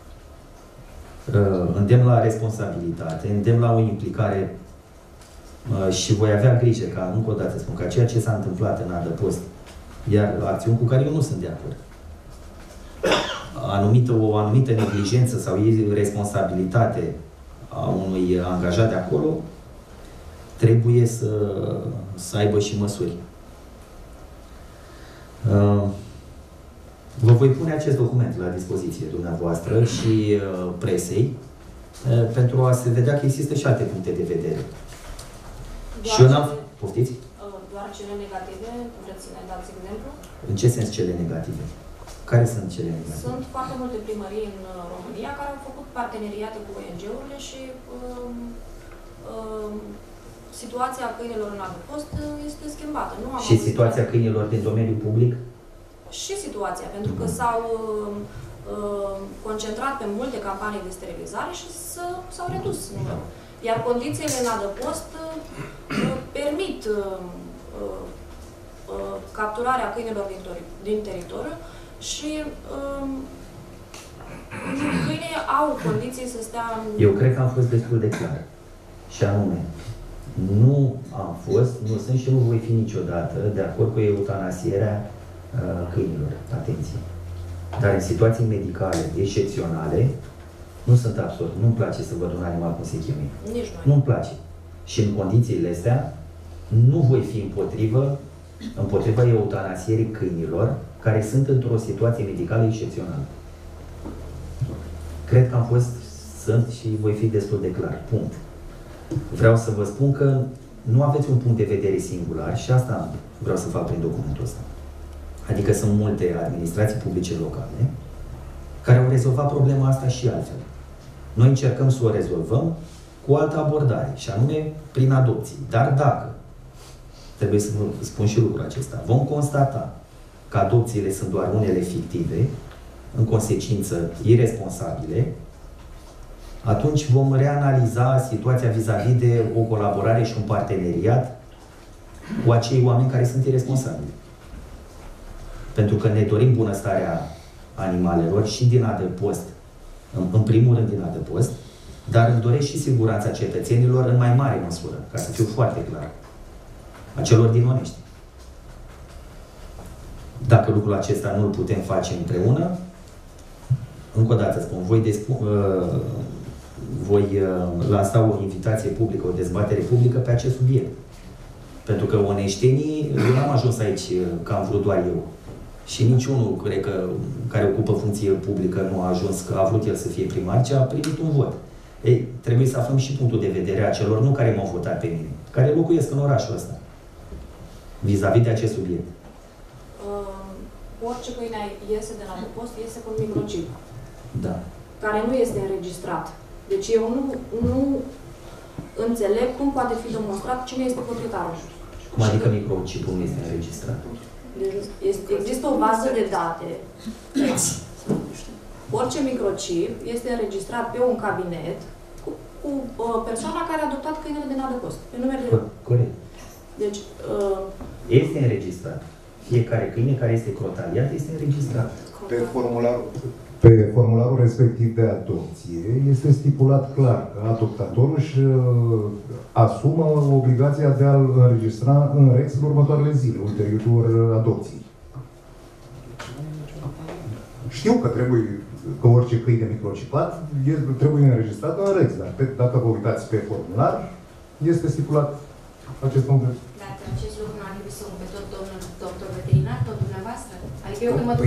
Speaker 1: îndemn la responsabilitate, îndemn la o implicare și voi avea grijă ca, încă o dată spun, ca ceea ce s-a întâmplat în adăpost, iar acțiuni cu care eu nu sunt de acord, o anumită neglijență sau irresponsabilitate a unui angajat de acolo, trebuie să aibă și măsuri. Vă voi pune acest document la dispoziție dumneavoastră și presei pentru a se vedea că există și alte puncte de vedere. Și eu n-am... Poftiți?
Speaker 6: Doar cele negative? Vreți să ne dați exemplu?
Speaker 1: În ce sens cele negative? Care sunt cele negative?
Speaker 6: Sunt foarte multe primării în România care au făcut parteneriate cu ONG-urile și situația câinilor în adăpost este schimbată. Nu am
Speaker 1: Și situația câinilor din domeniul public?
Speaker 6: Și situația, pentru că s-au concentrat pe multe campanii de sterilizare și s-au redus numărul. Iar condițiile în adăpost permit capturarea câinilor din teritoriu și câinii au condiții să stea în...
Speaker 1: Eu cred că am fost destul de clar. Și anume, nu am fost, nu sunt și nu voi fi niciodată de acord cu eutanasierea câinilor. Atenție! Dar în situații medicale excepționale, nu sunt absurd. Nu-mi place să văd un animal cum se chinuie.
Speaker 6: Nici noi.
Speaker 1: Nu-mi place. Și în condițiile astea, nu voi fi împotriva eutanasierii câinilor care sunt într-o situație medicală excepțională. Cred că am fost, sunt și voi fi destul de clar. Punct. Vreau să vă spun că nu aveți un punct de vedere singular și asta vreau să fac prin documentul ăsta. Adică sunt multe administrații publice locale care au rezolvat problema asta și altfel. Noi încercăm să o rezolvăm cu o altă abordare, și anume prin adopții. Dar dacă, trebuie să vă spun și lucrul acesta, vom constata că adopțiile sunt doar unele fictive, în consecință irresponsabile, atunci vom reanaliza situația vis-a-vis de o colaborare și un parteneriat cu acei oameni care sunt irresponsabili. Pentru că ne dorim bunăstarea animalelor și din adăpost, în primul rând din adăpost, dar îmi doresc și siguranța cetățenilor în mai mare măsură, ca să fiu foarte clar, a celor din Onești. Dacă lucrul acesta nu îl putem face împreună, încă o dată spun, voi lansa o invitație publică, o dezbatere publică pe acest subiect. Pentru că oneștenii, eu n-am ajuns aici că am vrut doar eu. Și niciunul, cred că, care ocupă funcție publică nu a ajuns, că a vrut el să fie primar, ci a primit un vot. Ei, trebuie să aflăm și punctul de vedere a celor, nu care m-au votat pe mine, care locuiesc în orașul ăsta, vis-a-vis de acest subiect.
Speaker 6: Orice câine iese de la adăpost, iese cu un microchip.
Speaker 1: Da.
Speaker 6: Care nu este înregistrat. Deci eu nu înțeleg cum poate fi demonstrat cine este proprietarul.
Speaker 1: Cum adică microchipul nu este înregistrat?
Speaker 6: Deci există o bază de date. Orice microchip este înregistrat pe un cabinet cu persoana care a adoptat câinele din adăpost. Pe numele de...
Speaker 1: Corect.
Speaker 6: Deci...
Speaker 1: Este înregistrat. Fiecare câine care este crotaliat este înregistrat.
Speaker 14: Pe formularul respectiv de adopție este stipulat clar că adoptatorul își asumă obligația de a-l înregistra în REX în următoarele zile, ulterior adopției. Știu că orice câine microcipat trebuie înregistrat în REX, dar dacă vă uitați pe formular, este stipulat acest punct.
Speaker 7: Dacă acest lucru nu ar trebui să pe tot domnul doctor veterinar, tot dumneavoastră? Adică eu când mă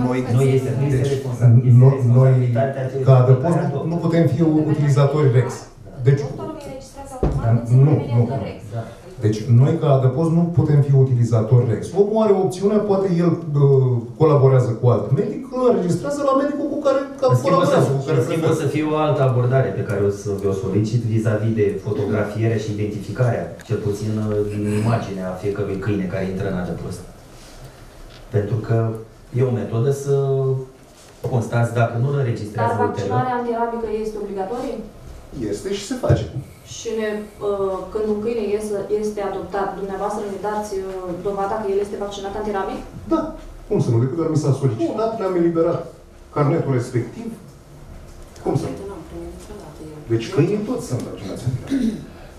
Speaker 14: Noi, ca adăpost, nu putem fi utilizatori REX. Deci, nu. Deci, noi, ca adăpost, nu putem fi utilizatori REX. Omul are opțiunea, poate el colaborează cu alt medic, îl înregistrează la medicul cu care colaborează.
Speaker 1: O să fie o altă abordare pe care o să vă solicit vis-a-vis de fotografiere și identificarea, cel puțin din imaginea fiecărui câine care intră în adăpost. Pentru că e o metodă să constați dacă nu îl înregistrează
Speaker 6: ulterior. Dar vaccinarea antirabică este obligatorie?
Speaker 14: Este și se face.
Speaker 6: Și când un câine este adoptat, dumneavoastră ne dați dovada că el este vaccinat antirabic?
Speaker 14: Da. Cum să nu? Decât doar mi s-a solicitat, ne-am eliberat carnetul respectiv. Cum să nu? Deci câinii toți sunt vaccinați antirabic.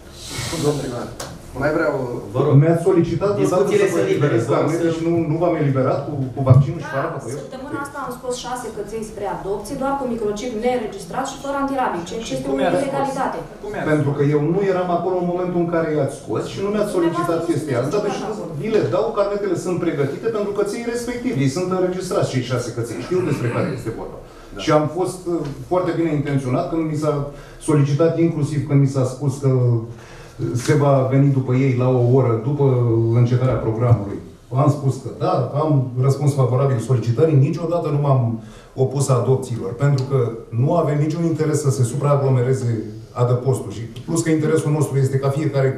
Speaker 11: Mai vreau...
Speaker 14: Mi-ați solicitat
Speaker 1: discuțiile să libere
Speaker 14: carnete și nu v-am eliberat cu vaccinul și fără apă.
Speaker 6: Săptămâna asta am scos 6 căței spre adopție, doar cu microchip neregistrat și fără antirabic, ceea ce este o ilegalitate.
Speaker 14: Pentru că eu nu eram acolo în momentul în care i-ați scos și nu mi-ați solicitat chestia asta, deci vi le dau, carnetele sunt pregătite pentru căței respectivi. Ei sunt înregistrați, cei 6 căței. Știu despre care este vorba. Și am fost foarte bine intenționat când mi s-a solicitat, inclusiv când mi s-a spus că se va veni după ei la o oră, după încetarea programului. Am spus că da, am răspuns favorabil solicitării, niciodată nu m-am opus adopțiilor, pentru că nu avem niciun interes să se supraaglomereze adăpostul. Și plus că interesul nostru este ca fiecare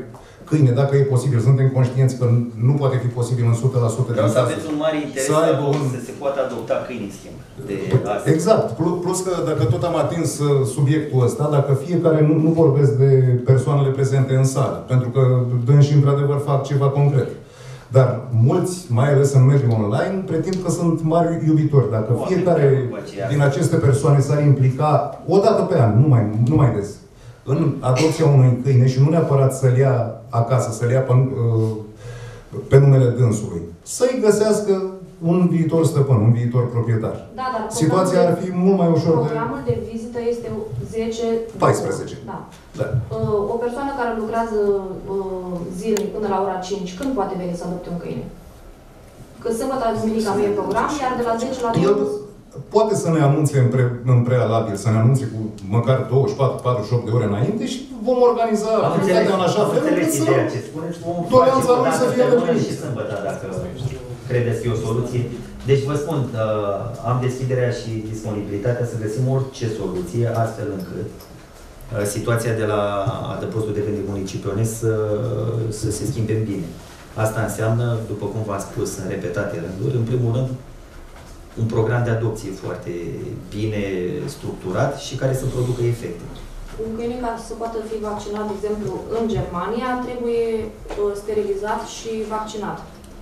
Speaker 14: câine, dacă e posibil. Suntem conștienți că nu poate fi posibil în 100%
Speaker 1: Vreau să aveți un mare interes să se poată adopta câini, în schimb.
Speaker 14: Exact. Plus că dacă tot am atins subiectul ăsta, dacă fiecare, nu vorbesc de persoanele prezente în sală, pentru că dânsii într-adevăr fac ceva concret. Dar mulți, mai ales în mediul online, pretind că sunt mari iubitori. Dacă fiecare din aceste persoane s-ar implica o dată pe an, nu mai des, în adopția unui câine și nu neapărat să-l ia acasă, să-l ia pe numele dânsului, să-i găsească un viitor stăpân, un viitor proprietar.
Speaker 6: Da, dar
Speaker 14: situația ar fi mult mai ușor de...
Speaker 6: Programul de vizită este
Speaker 14: 14.
Speaker 6: Da. O persoană care lucrează zilnic până la ora 5, când poate veni să adopte un câine? Că sâmbătă, duminica nu e program, iar de la 10 la 2...
Speaker 14: Poate să ne anunțe în prealabil, să ne anunțe cu măcar 24-48 de ore înainte și vom organiza activitatea în așa fel încât să toleranța lui să fie
Speaker 1: îndeplinită. Și sâmbătă, dacă credeți că e o soluție. Deci vă spun, am deschiderea și disponibilitatea să găsim orice soluție, astfel încât situația de la adăpostul de vânt municipiului să se schimbe în bine. Asta înseamnă, după cum v-am spus în repetate rânduri, în primul rând, un program de adopție foarte bine structurat și care să producă efecte.
Speaker 6: Un câine ca să poată fi vaccinat, de exemplu, în Germania, trebuie sterilizat și vaccinat.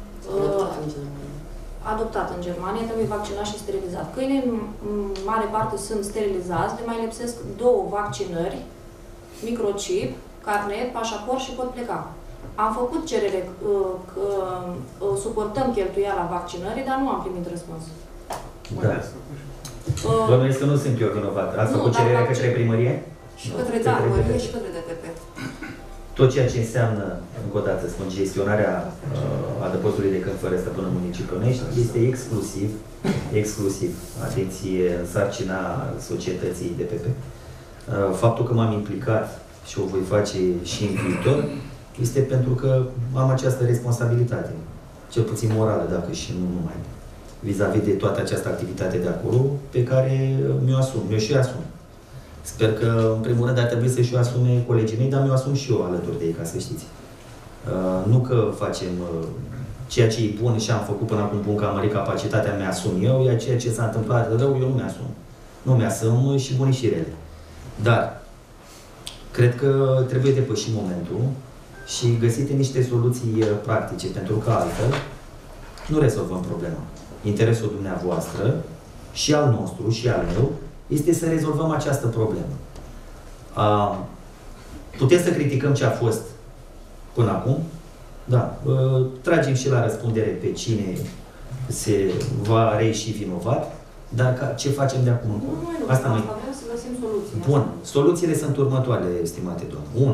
Speaker 6: Adoptat în Germania, trebuie vaccinat și sterilizat. Câinii, în mare parte, sunt sterilizați, le mai lipsesc 2 vaccinări, microchip, carnet, pașaport și pot pleca. Am făcut cerere că suportăm cheltuiala vaccinării, dar nu am primit răspuns.
Speaker 1: Da. Bănuiesc că nu sunt eu vinovat. Ați făcut cererea către primărie?
Speaker 5: Și către primărie și către DTP.
Speaker 1: Tot ceea ce înseamnă, încă o dată spun, gestionarea adăpostului de câini fără stăpân în municipiul Onești este exclusiv, atenție, în sarcina societății DPP. Faptul că m-am implicat și o voi face și în viitor este pentru că am această responsabilitate, cel puțin morală, dacă și nu numai, vis-a-vis de toată această activitate de acolo, pe care mi-o și asum. Sper că, în primul rând, ar trebui să-și o asume colegii mei, dar mi-o asum și eu alături de ei, ca să știți. Nu că facem ceea ce e bun și am făcut până acum bun, că am mărit capacitatea, mi-asum eu, iar ceea ce s-a întâmplat rău, eu nu mi-asum. Nu mi-asum și bune și rele. Dar, cred că trebuie depășit momentul și găsite niște soluții practice, pentru că altfel nu rezolvăm problema. Interesul dumneavoastră și al nostru și al meu este să rezolvăm această problemă. Putem să criticăm ce a fost până acum, da, tragem și la răspundere pe cine se va reieși vinovat, dar ce facem de acum încolo?
Speaker 6: Asta vrem să găsim soluții.
Speaker 1: Bun, soluțiile sunt următoarele, estimate doamne. 1.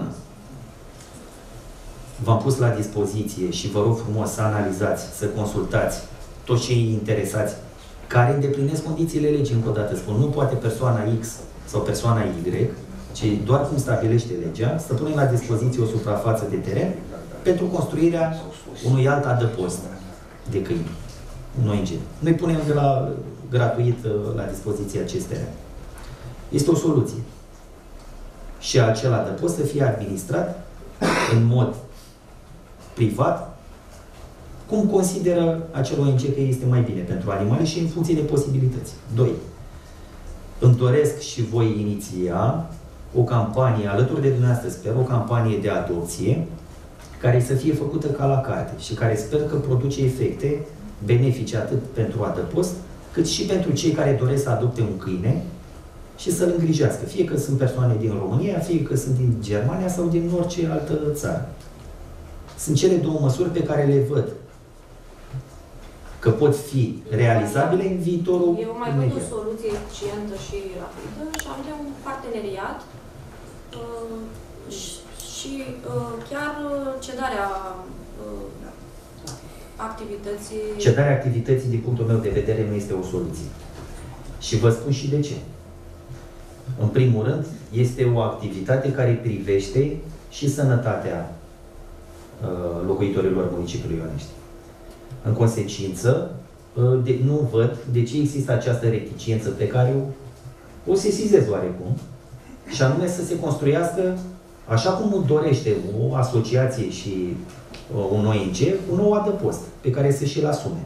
Speaker 1: V-am pus la dispoziție și vă rog frumos să analizați, să consultați toți cei interesați care îndeplinesc condițiile legii, încă o dată spun. Nu poate persoana X sau persoana Y, ci doar cum stabilește legea, să punem la dispoziție o suprafață de teren pentru construirea unui alt adăpost de câini. Noi punem gratuit la dispoziție acest teren. Este o soluție. Și acel adăpost să fie administrat în mod privat, cum consideră acel ONG că este mai bine pentru animale și în funcție de posibilități. 2. Îmi doresc și voi iniția o campanie, alături de dumneavoastră, sper, o campanie de adopție care să fie făcută ca la carte și care sper că produce efecte benefice atât pentru adăpost, cât și pentru cei care doresc să adopte un câine și să-l îngrijească. Fie că sunt persoane din România, fie că sunt din Germania sau din orice altă țară. Sunt cele 2 măsuri pe care le văd că pot fi realizabile în viitorul
Speaker 6: Eu mai văd o soluție eficientă și rapidă și am de un parteneriat și chiar cedarea activității...
Speaker 1: Cedarea activității, din punctul meu de vedere, nu este o soluție. Și vă spun și de ce. În primul rând, este o activitate care privește și sănătatea locuitorilor municipiului Ionești. În consecință, nu văd de ce există această reticență pe care o sesizez oarecum, și anume să se construiască Așa cum dorește o asociație și un ONG, un nou adăpost pe care să și-l asume.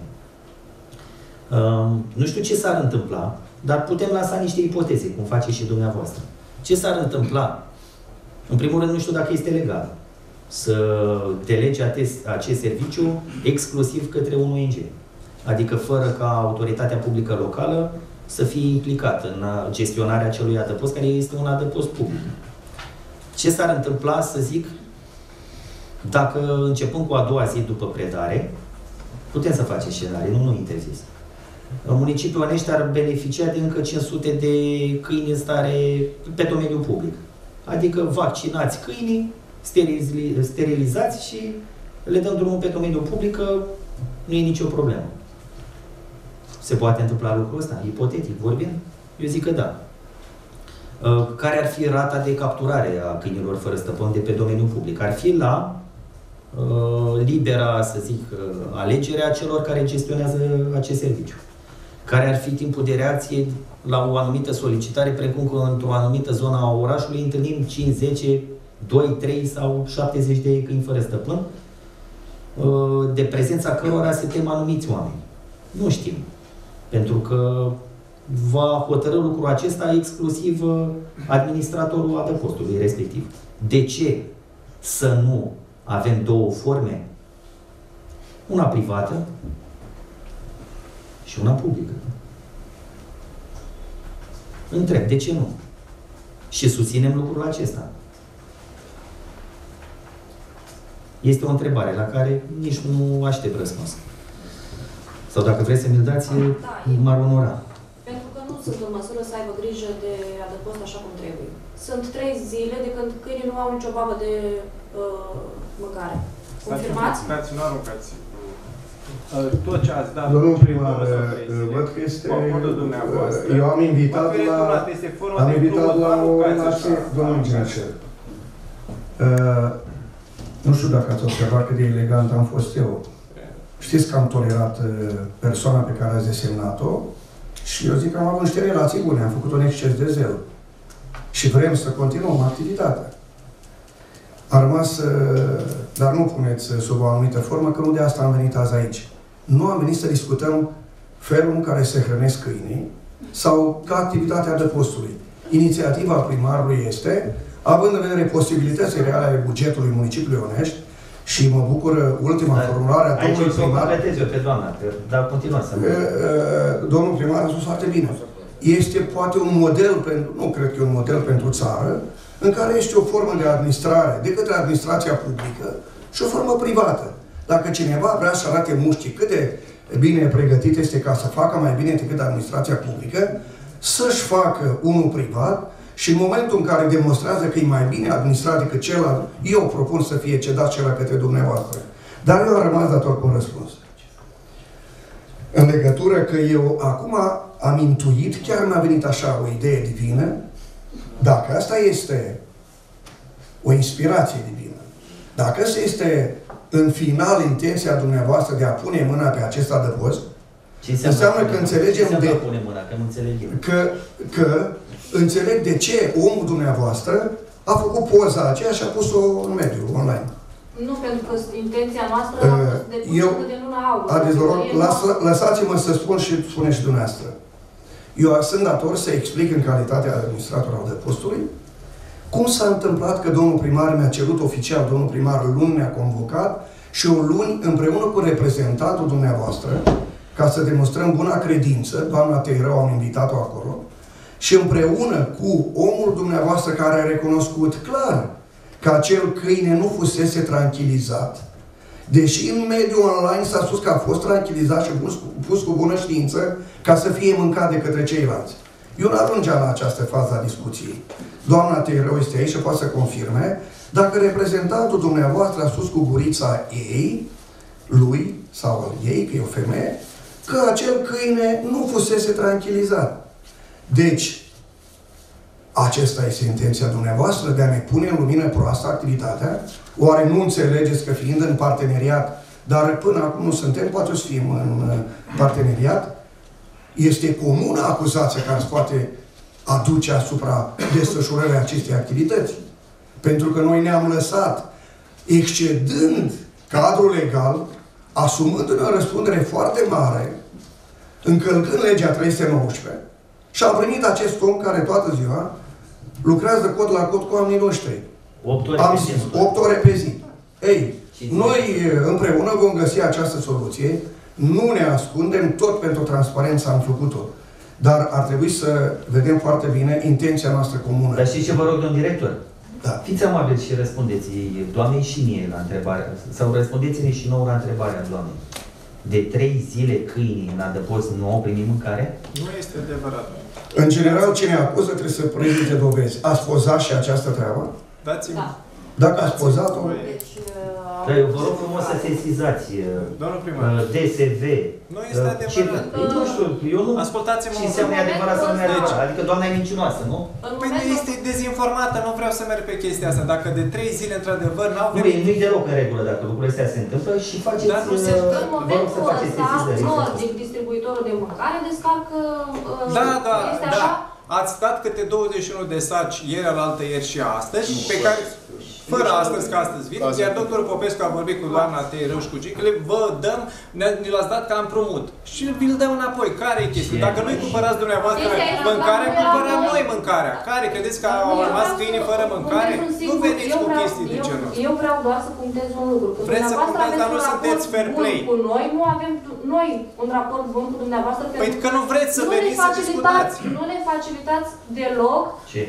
Speaker 1: Nu știu ce s-ar întâmpla, dar putem lansa niște ipoteze, cum face și dumneavoastră. Ce s-ar întâmpla? În primul rând, nu știu dacă este legal să delege acest serviciu exclusiv către un ONG. Adică fără ca autoritatea publică locală să fie implicată în gestionarea acelui adăpost, care este un adăpost public. Ce s-ar întâmpla, să zic, dacă începând cu a doua zi după predare, putem să facem scenarii, nu interzis. Municipiul Onești ar beneficia de încă 500 de câini în stare pe domeniul public. Adică vaccinați câinii, sterilizați și le dăm drumul pe domeniul public, că nu e nicio problemă. Se poate întâmpla lucrul ăsta? Ipotetic vorbind? Eu zic că da. Care ar fi rata de capturare a câinilor fără stăpân de pe domeniul public? Ar fi la libera, să zic, alegerea celor care gestionează acest serviciu. Care ar fi timpul de reacție la o anumită solicitare, precum că într-o anumită zonă a orașului întâlnim 5, 10, 2, 3 sau 70 de câini fără stăpân, de prezența cărora se tem anumiți oameni. Nu știm. Pentru că va hotărî lucrul acesta exclusiv administratorul adăpostului respectiv. De ce să nu avem două forme? Una privată și una publică. Întreb, de ce nu? Și susținem lucrul acesta. Este o întrebare la care nici nu aștept răspuns. Sau dacă vreți să mi-l dați, m-ar onora.
Speaker 6: Pentru că nu sunt în măsură să aibă grijă de adăpost așa cum trebuie. Sunt 3 zile de când câinii nu au nicio babă de mâncare. Confirmați?
Speaker 12: Stați, nu aruncați. Tot ce ați dat...
Speaker 13: Domnul primar, văd că este... Eu am invitat la o nație, domnul Ginășel. Nu știu dacă ați observat cât de elegant am fost eu. Știți că am tolerat persoana pe care ați desemnat-o și eu zic că am avut niște relații bune, am făcut un exces de zel. Și vrem să continuăm activitatea. A rămas, dar nu puneți sub o anumită formă, că nu de asta am venit azi aici. Nu am venit să discutăm felul în care se hrănesc câinii sau ca activitatea adăpostului. Inițiativa primarului este, având în vedere posibilitățile reale ale bugetului municipiului Onești, și mă bucură ultima formulare a domnului primar.
Speaker 1: Aici o pe doamna, dar continuați să
Speaker 13: domnul primar a spus foarte bine. Este poate un model, nu cred că e un model pentru țară, în care este o formă de administrare de către administrația publică și o formă privată. Dacă cineva vrea să arate mușchii cât de bine pregătit este ca să facă mai bine decât administrația publică, să-și facă unul privat și în momentul în care demonstrează că e mai bine administrat decât celălalt, eu propun să fie cedat celălalt către dumneavoastră. Dar eu am rămas dator cu un răspuns. În legătură că eu acum am intuit, chiar mi-a venit așa o idee divină, dacă asta este o inspirație divină, dacă asta este în final intenția dumneavoastră de a pune mâna pe acest adăpost, înseamnă că înțelegem că înțeleg de ce omul dumneavoastră a făcut poza aceea și a pus-o în mediul online.
Speaker 6: Nu, pentru că intenția noastră a fost depusă de luna august.
Speaker 13: Lăsați-mă să spun și spune și dumneavoastră. Eu sunt dator să explic în calitate de administrator al adăpostului cum s-a întâmplat că domnul primar mi-a cerut oficial, domnul primar luni mi-a convocat și o luni împreună cu reprezentantul dumneavoastră, ca să demonstrăm buna credință, doamna Teirău am invitat-o acolo, și împreună cu omul dumneavoastră care a recunoscut clar că acel câine nu fusese tranquilizat, deși în mediul online s-a spus că a fost tranquilizat și pus cu bună știință ca să fie mâncat de către ceilalți. Eu nu ajungeam la această fază a discuției. Doamna Teirău este aici și poate să confirme dacă reprezentantul dumneavoastră a spus cu gurița ei, lui sau al ei, că e o femeie, că acel câine nu fusese tranquilizat. Deci, acesta este intenția dumneavoastră de a ne pune în lumină proastă activitatea? Oare nu înțelegeți că fiind în parteneriat, dar până acum nu suntem, poate o să fim în parteneriat, este comună acuzația care se poate aduce asupra desfășurării acestei activități? Pentru că noi ne-am lăsat, excedând cadrul legal, asumându-ne o răspundere foarte mare, încălcând legea 319, și am primit acest om care toată ziua lucrează cod la cod cu oamenii noștri.
Speaker 1: 8 ore
Speaker 13: am
Speaker 1: pe
Speaker 13: zis,
Speaker 1: zi.
Speaker 13: 8 ore pe zi. Ei, noi împreună vom găsi această soluție, nu ne ascundem, tot pentru transparență am făcut-o. Dar ar trebui să vedem foarte bine intenția noastră comună.
Speaker 1: Dar știți ce vă rog, domn director?
Speaker 13: Da.
Speaker 1: Fiți amabil și răspundeți doamnei și mie la întrebare. Sau răspundeți-ne și nouă la întrebarea doamnei. De 3 zile câinii în adăpost nu au primit mâncare?
Speaker 12: Nu este adevărat.
Speaker 13: În general, cine acuză trebuie să prezinte dovezi. Ați pozat și această treabă?
Speaker 12: Dați-mi.
Speaker 6: Da.
Speaker 13: Dacă ați pozat-o...
Speaker 1: Dar eu vă rog frumos să sesizați DSV.
Speaker 12: Nu este adevărat.
Speaker 1: Nu știu, eu nu...
Speaker 12: Ascultați-mă.
Speaker 1: Ce înseamnă adevărat sau nu e adevărat? Adică doamna e mincinoasă, nu?
Speaker 12: Păi nu este dezinformată, nu vreau să merg pe chestia asta. Dacă de 3 zile, într-adăvăr, n-au
Speaker 1: venit... Nu-i deloc în regulă dacă lucrurile astea se întâmplă și faceți...
Speaker 6: Dar nu se întâmplă. În momentul ăsta, distribuitorul de mâncare descarcă...
Speaker 12: Da.
Speaker 6: Așa?
Speaker 12: Ați dat câte 21 de saci ieri, alaltă ieri și astăzi, pe care... Fără astăzi, că astăzi vin, iar doctorul Popescu a vorbit cu doamna Tei Rău și cu Gicăle, vă dăm, ne l-ați dat ca împrumut. Și vi-l dăm înapoi. Care e chestia? Dacă nu-i cumpărați dumneavoastră mâncarea, cumpărăm noi mâncarea. Care? Credeți că au rămas câinii fără mâncare? Nu veniți cu chestii de genul ăsta.
Speaker 6: Eu vreau doar să punctez un lucru.
Speaker 12: Vreți să punctez, dar nu sunteți fair play.
Speaker 6: Cu noi, nu avem noi un raport bun cu dumneavoastră.
Speaker 12: Păi că nu vreți să veniți să discutați.
Speaker 6: Nu ne facilitați deloc.
Speaker 1: Ce?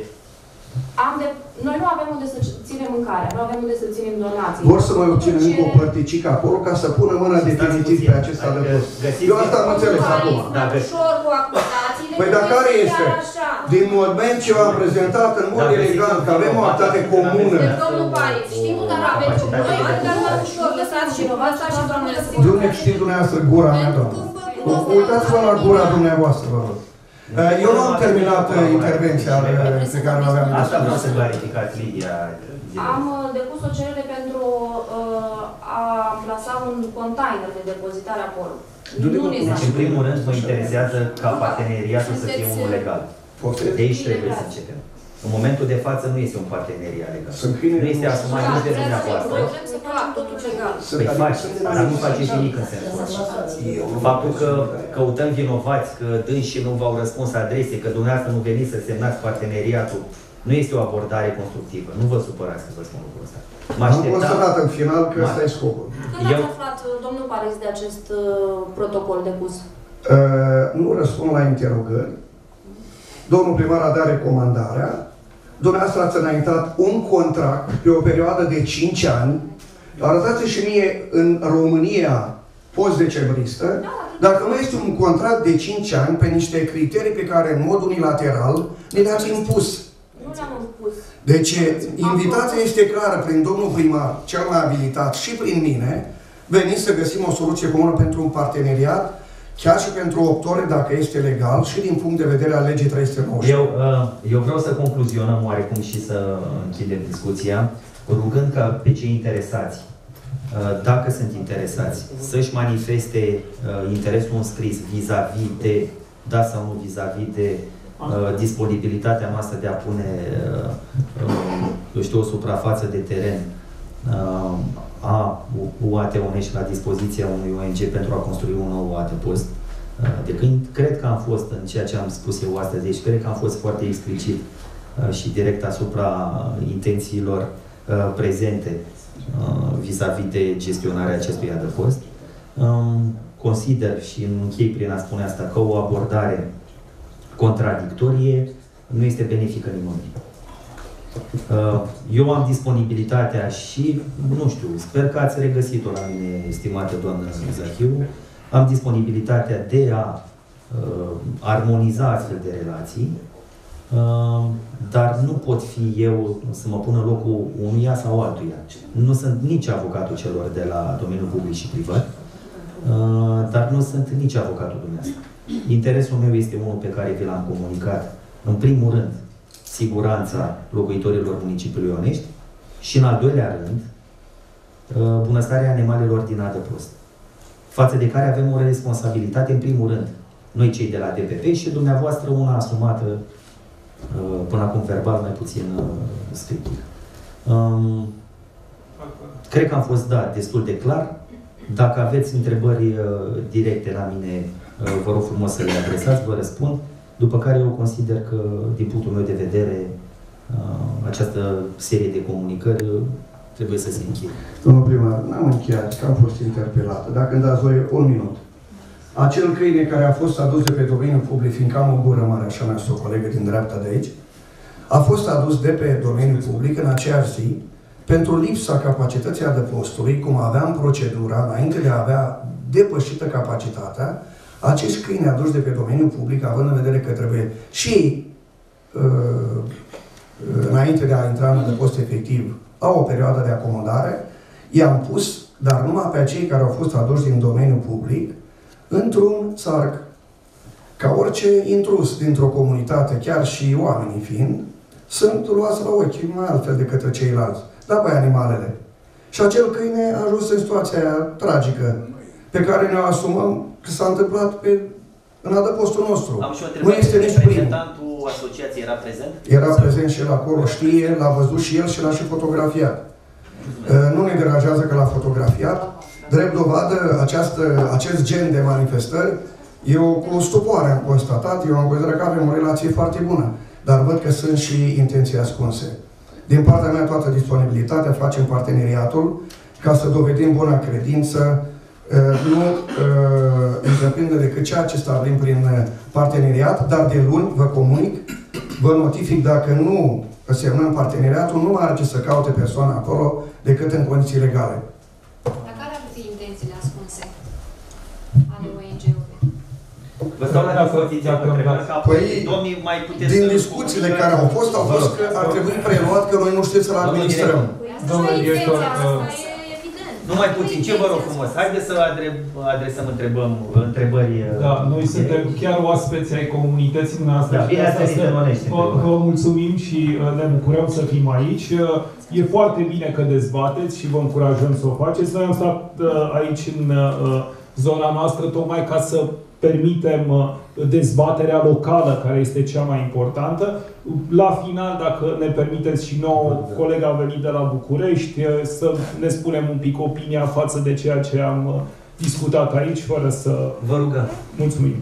Speaker 6: Noi nu avem unde să ținem mâncarea, nu avem unde să ținem donații.
Speaker 13: Vor să mai obținem încă o părticică acolo ca să pună mâna definitiv pe acest adăpost. Eu asta am înțeles acum.
Speaker 6: Ușor cu acuzațiile.
Speaker 13: Păi dar care este? Din moment ce v-am prezentat în mod elegant că avem o activitate comună.
Speaker 6: Domnul Paric, știm că nu avem noi, dar mai ușor, lăsați și novața și doamnele să
Speaker 13: De unde știți dumneavoastră gura mea, doamnă? Uitați-vă la gura dumneavoastră, vă rog. Eu nu am terminat intervenția pe care o aveam.
Speaker 1: Asta vreau să clarificați, Lidia.
Speaker 6: Am depus o cerere pentru a plasa un container de depozitare acolo.
Speaker 1: Deci, în primul rând, mă interesează ca parteneriatul să fie unul legal. De aici trebuie să începem. În momentul de față nu este un parteneriat legal. Nu este asumat nici de dumneavoastră.
Speaker 6: Vrem să facem totul legal.
Speaker 1: Păi faceți, dar nu faceți nimic în sensul ăsta. Faptul că căutăm vinovați, că dânsii nu v-au răspuns adrese, că dumneavoastră nu veniți să semnați parteneriatul, nu este o abordare constructivă. Nu vă supărați că vă spun lucrul ăsta.
Speaker 13: Am constatat în final că ăsta e scopul.
Speaker 6: Când ați aflat, domnul Paris, de acest protocol depus?
Speaker 13: Nu răspund la interogări. Domnul primar a dat recomandarea. Dumneavoastră ați înaintat un contract pe o perioadă de 5 ani. Arătați și mie în România post-decembristă, dacă nu este un contract de 5 ani pe niște criterii pe care în mod unilateral ne le-ați impus.
Speaker 6: Nu le-am impus.
Speaker 13: Deci, invitația este clară prin domnul primar, cel mai abilitat, și prin mine, veniți să găsim o soluție comună pentru un parteneriat, chiar și pentru 8 ore, dacă este legal, și din punct de vedere al legii 319.
Speaker 1: Eu vreau să concluzionăm oarecum și să închidem discuția, rugând ca pe cei interesați, dacă sunt interesați, să-și manifeste interesul înscris vis-a-vis de, da sau nu, vis-a-vis de disponibilitatea noastră de a pune, eu știu, o suprafață de teren a UAT Onești la dispoziția unui ONG pentru a construi un nou adăpost. De când cred că am fost în ceea ce am spus eu astăzi, deci cred că am fost foarte explicit și direct asupra intențiilor prezente vis-a-vis de gestionarea acestui adăpost. Consider și închei prin a spune asta că o abordare contradictorie nu este benefică nimănui. Eu am disponibilitatea și, nu știu, sper că ați regăsit-o la mine, estimată doamnă Zahiu, am disponibilitatea de a armoniza astfel de relații, dar nu pot fi eu să mă pun în locul unuia sau altuia. Nu sunt nici avocatul celor de la domeniul public și privat, dar nu sunt nici avocatul dumneavoastră. Interesul meu este unul pe care vi l-am comunicat. În primul rând, siguranța locuitorilor municipiului Onești și, în al doilea rând, bunăstarea animalelor din adăpost, față de care avem o responsabilitate, în primul rând, noi cei de la DPP și dumneavoastră una asumată până acum verbal, mai puțin scriptic. Cred că am fost, destul de clar. Dacă aveți întrebări directe la mine, vă rog frumos să le adresați, vă răspund. După care eu consider că, din punctul meu de vedere, această serie de comunicări trebuie să se încheie.
Speaker 13: Domnul primar, n-am încheiat, că am fost interpelat. Dacă îmi dați voie, un minut. Acel câine care a fost adus de pe domeniul public, fiindcă am o gură mare, așa mi-a spus o colegă din dreapta de aici, a fost adus de pe domeniul public în aceeași zi, pentru lipsa capacității adăpostului, cum aveam procedura, înainte de a avea depășită capacitatea, acești câini aduși de pe domeniul public, având în vedere că trebuie și înainte de a intra în adăpost efectiv, au o perioadă de acomodare, i-am pus, dar numai pe acei care au fost aduși din domeniul public, într-un țarc. Ca orice intrus dintr-o comunitate, chiar și oamenii fiind, sunt luați la ochi, mai altfel de către ceilalți. Da, pe animalele. Și acel câine a ajuns în situația aia tragică, pe care ne-o asumăm că s-a întâmplat în adăpostul nostru.
Speaker 1: Am și o întrebare.
Speaker 13: Nu este nici primul.
Speaker 1: Reprezentantul asociației era prezent?
Speaker 13: Era prezent și el acolo, știe, l-a văzut și el și l-a și fotografiat. Nu ne deranjează că l-a fotografiat. Drept dovadă, acest gen de manifestări, eu cu stupoare am constatat, eu am considerat că avem o relație foarte bună, dar văd că sunt și intenții ascunse. Din partea mea, toată disponibilitatea, facem parteneriatul ca să dovedim buna credință, nu întreprinde decât ceea ce stabilim prin parteneriat, dar de luni vă comunic, vă notific, dacă nu semnăm parteneriatul, nu mai are ce să caute persoana acolo decât în condiții legale.
Speaker 7: Dar care ar fi intențiile ascunse ale ONG-ului?
Speaker 1: Vă stau la dispoziție, domnii mai puteți...
Speaker 13: Din discuțiile care au fost că ar trebui preluat că noi nu știm să-l administrăm.
Speaker 3: Domnule director,
Speaker 1: numai puțin, ce vă rog frumos? Haideți să adresăm întrebări.
Speaker 3: Da, noi suntem chiar oaspeți ai comunității noastre.
Speaker 1: Da, bine ați venit în Onești.
Speaker 3: Vă mulțumim și ne bucurăm să fim aici. E foarte bine că dezbateți și vă încurajăm să o faceți. Noi am stat aici în zona noastră tocmai ca să permitem dezbaterea locală, care este cea mai importantă. La final, dacă ne permiteți și nouă, colega a venit de la București, să ne spunem un pic opinia față de ceea ce am discutat aici, fără să...
Speaker 1: Vă rugăm.
Speaker 3: Mulțumim.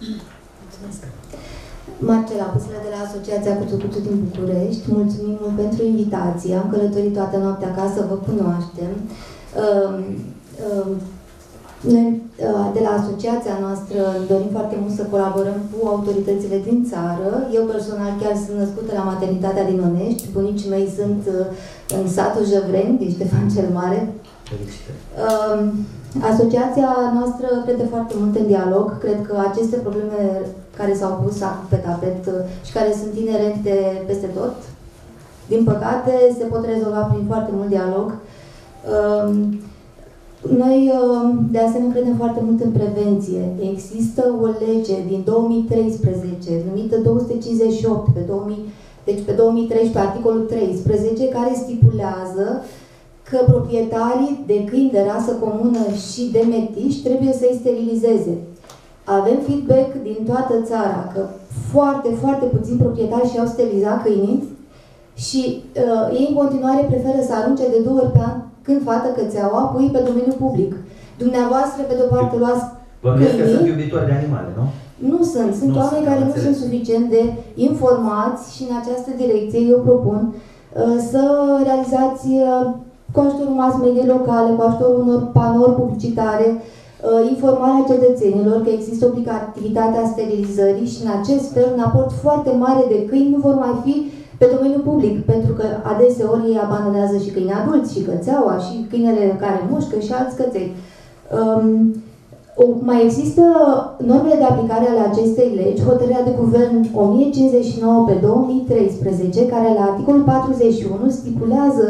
Speaker 2: Marcela Păsălă de la Asociația Cuțucuțu din București. Mulțumim mult pentru invitație. Am călătorit toată noaptea ca să vă cunoaștem. Noi, de la asociația noastră, dorim foarte mult să colaborăm cu autoritățile din țară. Eu personal chiar sunt născută la maternitatea din Onești. Bunicii mei sunt în satul Jăvreni, din Ștefan cel Mare. Asociația noastră crede foarte mult în dialog. Cred că aceste probleme care s-au pus acum pe tapet și care sunt inerente peste tot, din păcate, se pot rezolva prin foarte mult dialog. Noi, de asemenea, credem foarte mult în prevenție. Există o lege din 2013, numită 258, deci pe 2013, articolul 13, care stipulează că proprietarii de câini de rasă comună și de metiși trebuie să-i sterilizeze. Avem feedback din toată țara că foarte, foarte puțini proprietari și-au sterilizat câinii și ei în continuare preferă să arunce de 2 ori pe an când fată cățeaua, pui pe domeniul public. Dumneavoastră, pe de-o parte, luați câinii...
Speaker 1: că sunt iubitori de animale, nu?
Speaker 2: Nu sunt. Sunt oameni care nu sunt suficient de informați și în această direcție eu propun să realizați cu ajutorul mass media locale, cu ajutorul unor panouri publicitare, informarea cetățenilor că există obligativitatea sterilizării și în acest fel un aport foarte mare de câini nu vor mai fi pe domeniul public, pentru că adeseori ei abandonează și câini adulți, și cățeaua, și câinele care mușcă, și alți căței. Mai există normele de aplicare ale acestei legi, hotărârea de guvern 1059 pe 2013, care la articolul 41 stipulează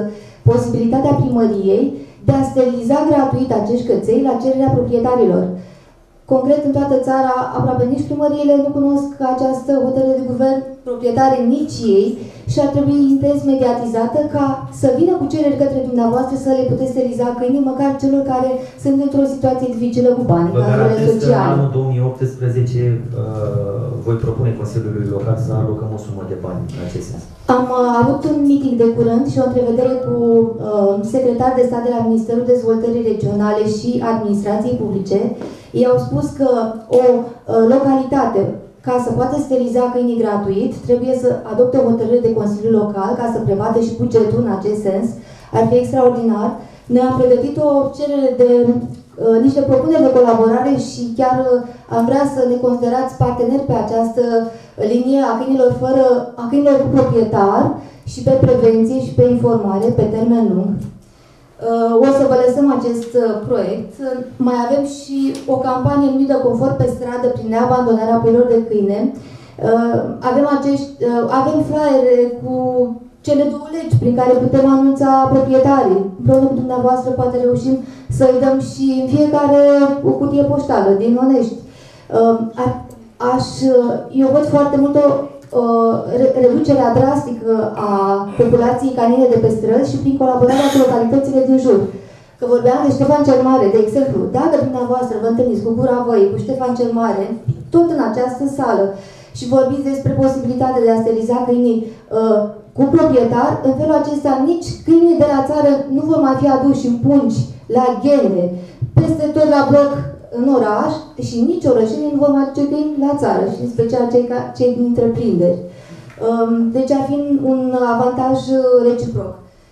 Speaker 2: posibilitatea primăriei de a steriliza gratuit acești căței la cererea proprietarilor. Concret, în toată țara, aproape nici primăriile nu cunosc această hotărâre de guvern, proprietare nici ei, și ar trebui intens mediatizată ca să vină cu cereri către dumneavoastră să le puteți steriliza câinii, măcar celor care sunt într-o situație dificilă cu bani,
Speaker 15: Vă garantez că în
Speaker 2: sociale.
Speaker 15: anul 2018 voi propune Consiliului Local să alocăm o sumă de bani în acest sens.
Speaker 2: Am avut un meeting de curând și o întrevedere cu secretar de stat de la Ministerul Dezvoltării Regionale și Administrației Publice. Ei au spus că o localitate, ca să poată steriliza câinii gratuit, trebuie să adopte o hotărâre de Consiliu Local, ca să prevadă și bugetul în acest sens. Ar fi extraordinar. Noi am pregătit o cerere de niște propuneri de colaborare și chiar am vrea să ne considerați parteneri pe această linie a câinilor cu proprietar și pe prevenție și pe informare pe termen lung. O să vă lăsăm acest proiect. Mai avem și o campanie numită Confort pe stradă prin neabandonarea puiilor de câine. Avem fraiere cu cele două legi prin care putem anunța proprietarii. Împreună cu dumneavoastră poate reușim să-i dăm și în fiecare o cutie poștală din Onești. Eu văd foarte mult reducerea drastică a populației canine de pe străzi și prin colaborarea cu localitățile din jur. Că vorbeam de Ștefan cel Mare, de exemplu, dacă dumneavoastră vă întâlniți cu Gura Văii, cu Ștefan cel Mare, tot în această sală, și vorbiți despre posibilitatea de a steriliza câinii cu proprietar, în felul acesta nici câinii de la țară nu vor mai fi aduși în pungi, la ghene, peste tot la bloc în oraș, și nici orășenii nu vor mai aduce câini la țară, și în special cei din întreprinderi. Deci ar fi un avantaj reciproc.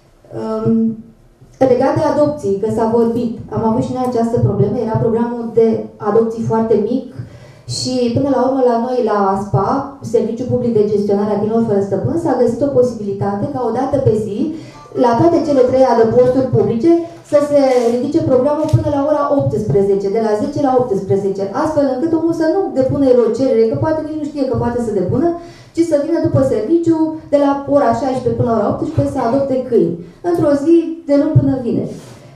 Speaker 2: Legat de adopții, că s-a vorbit, am avut și noi această problemă, era programul de adopții foarte mic și până la urmă la noi, la ASPA, Serviciul Public de Gestionare a Câinilor Fără Stăpân, s-a găsit o posibilitate ca o dată pe zi, la toate cele 3 adăposturi publice, să se ridice programul până la ora 18, de la 10 la 18, astfel încât omul să nu depună el o cerere, că poate nici nu știe că poate să depună, ci să vină după serviciu, de la ora 16 până la ora 18, să adopte câini. Într-o zi, de luni până vineri.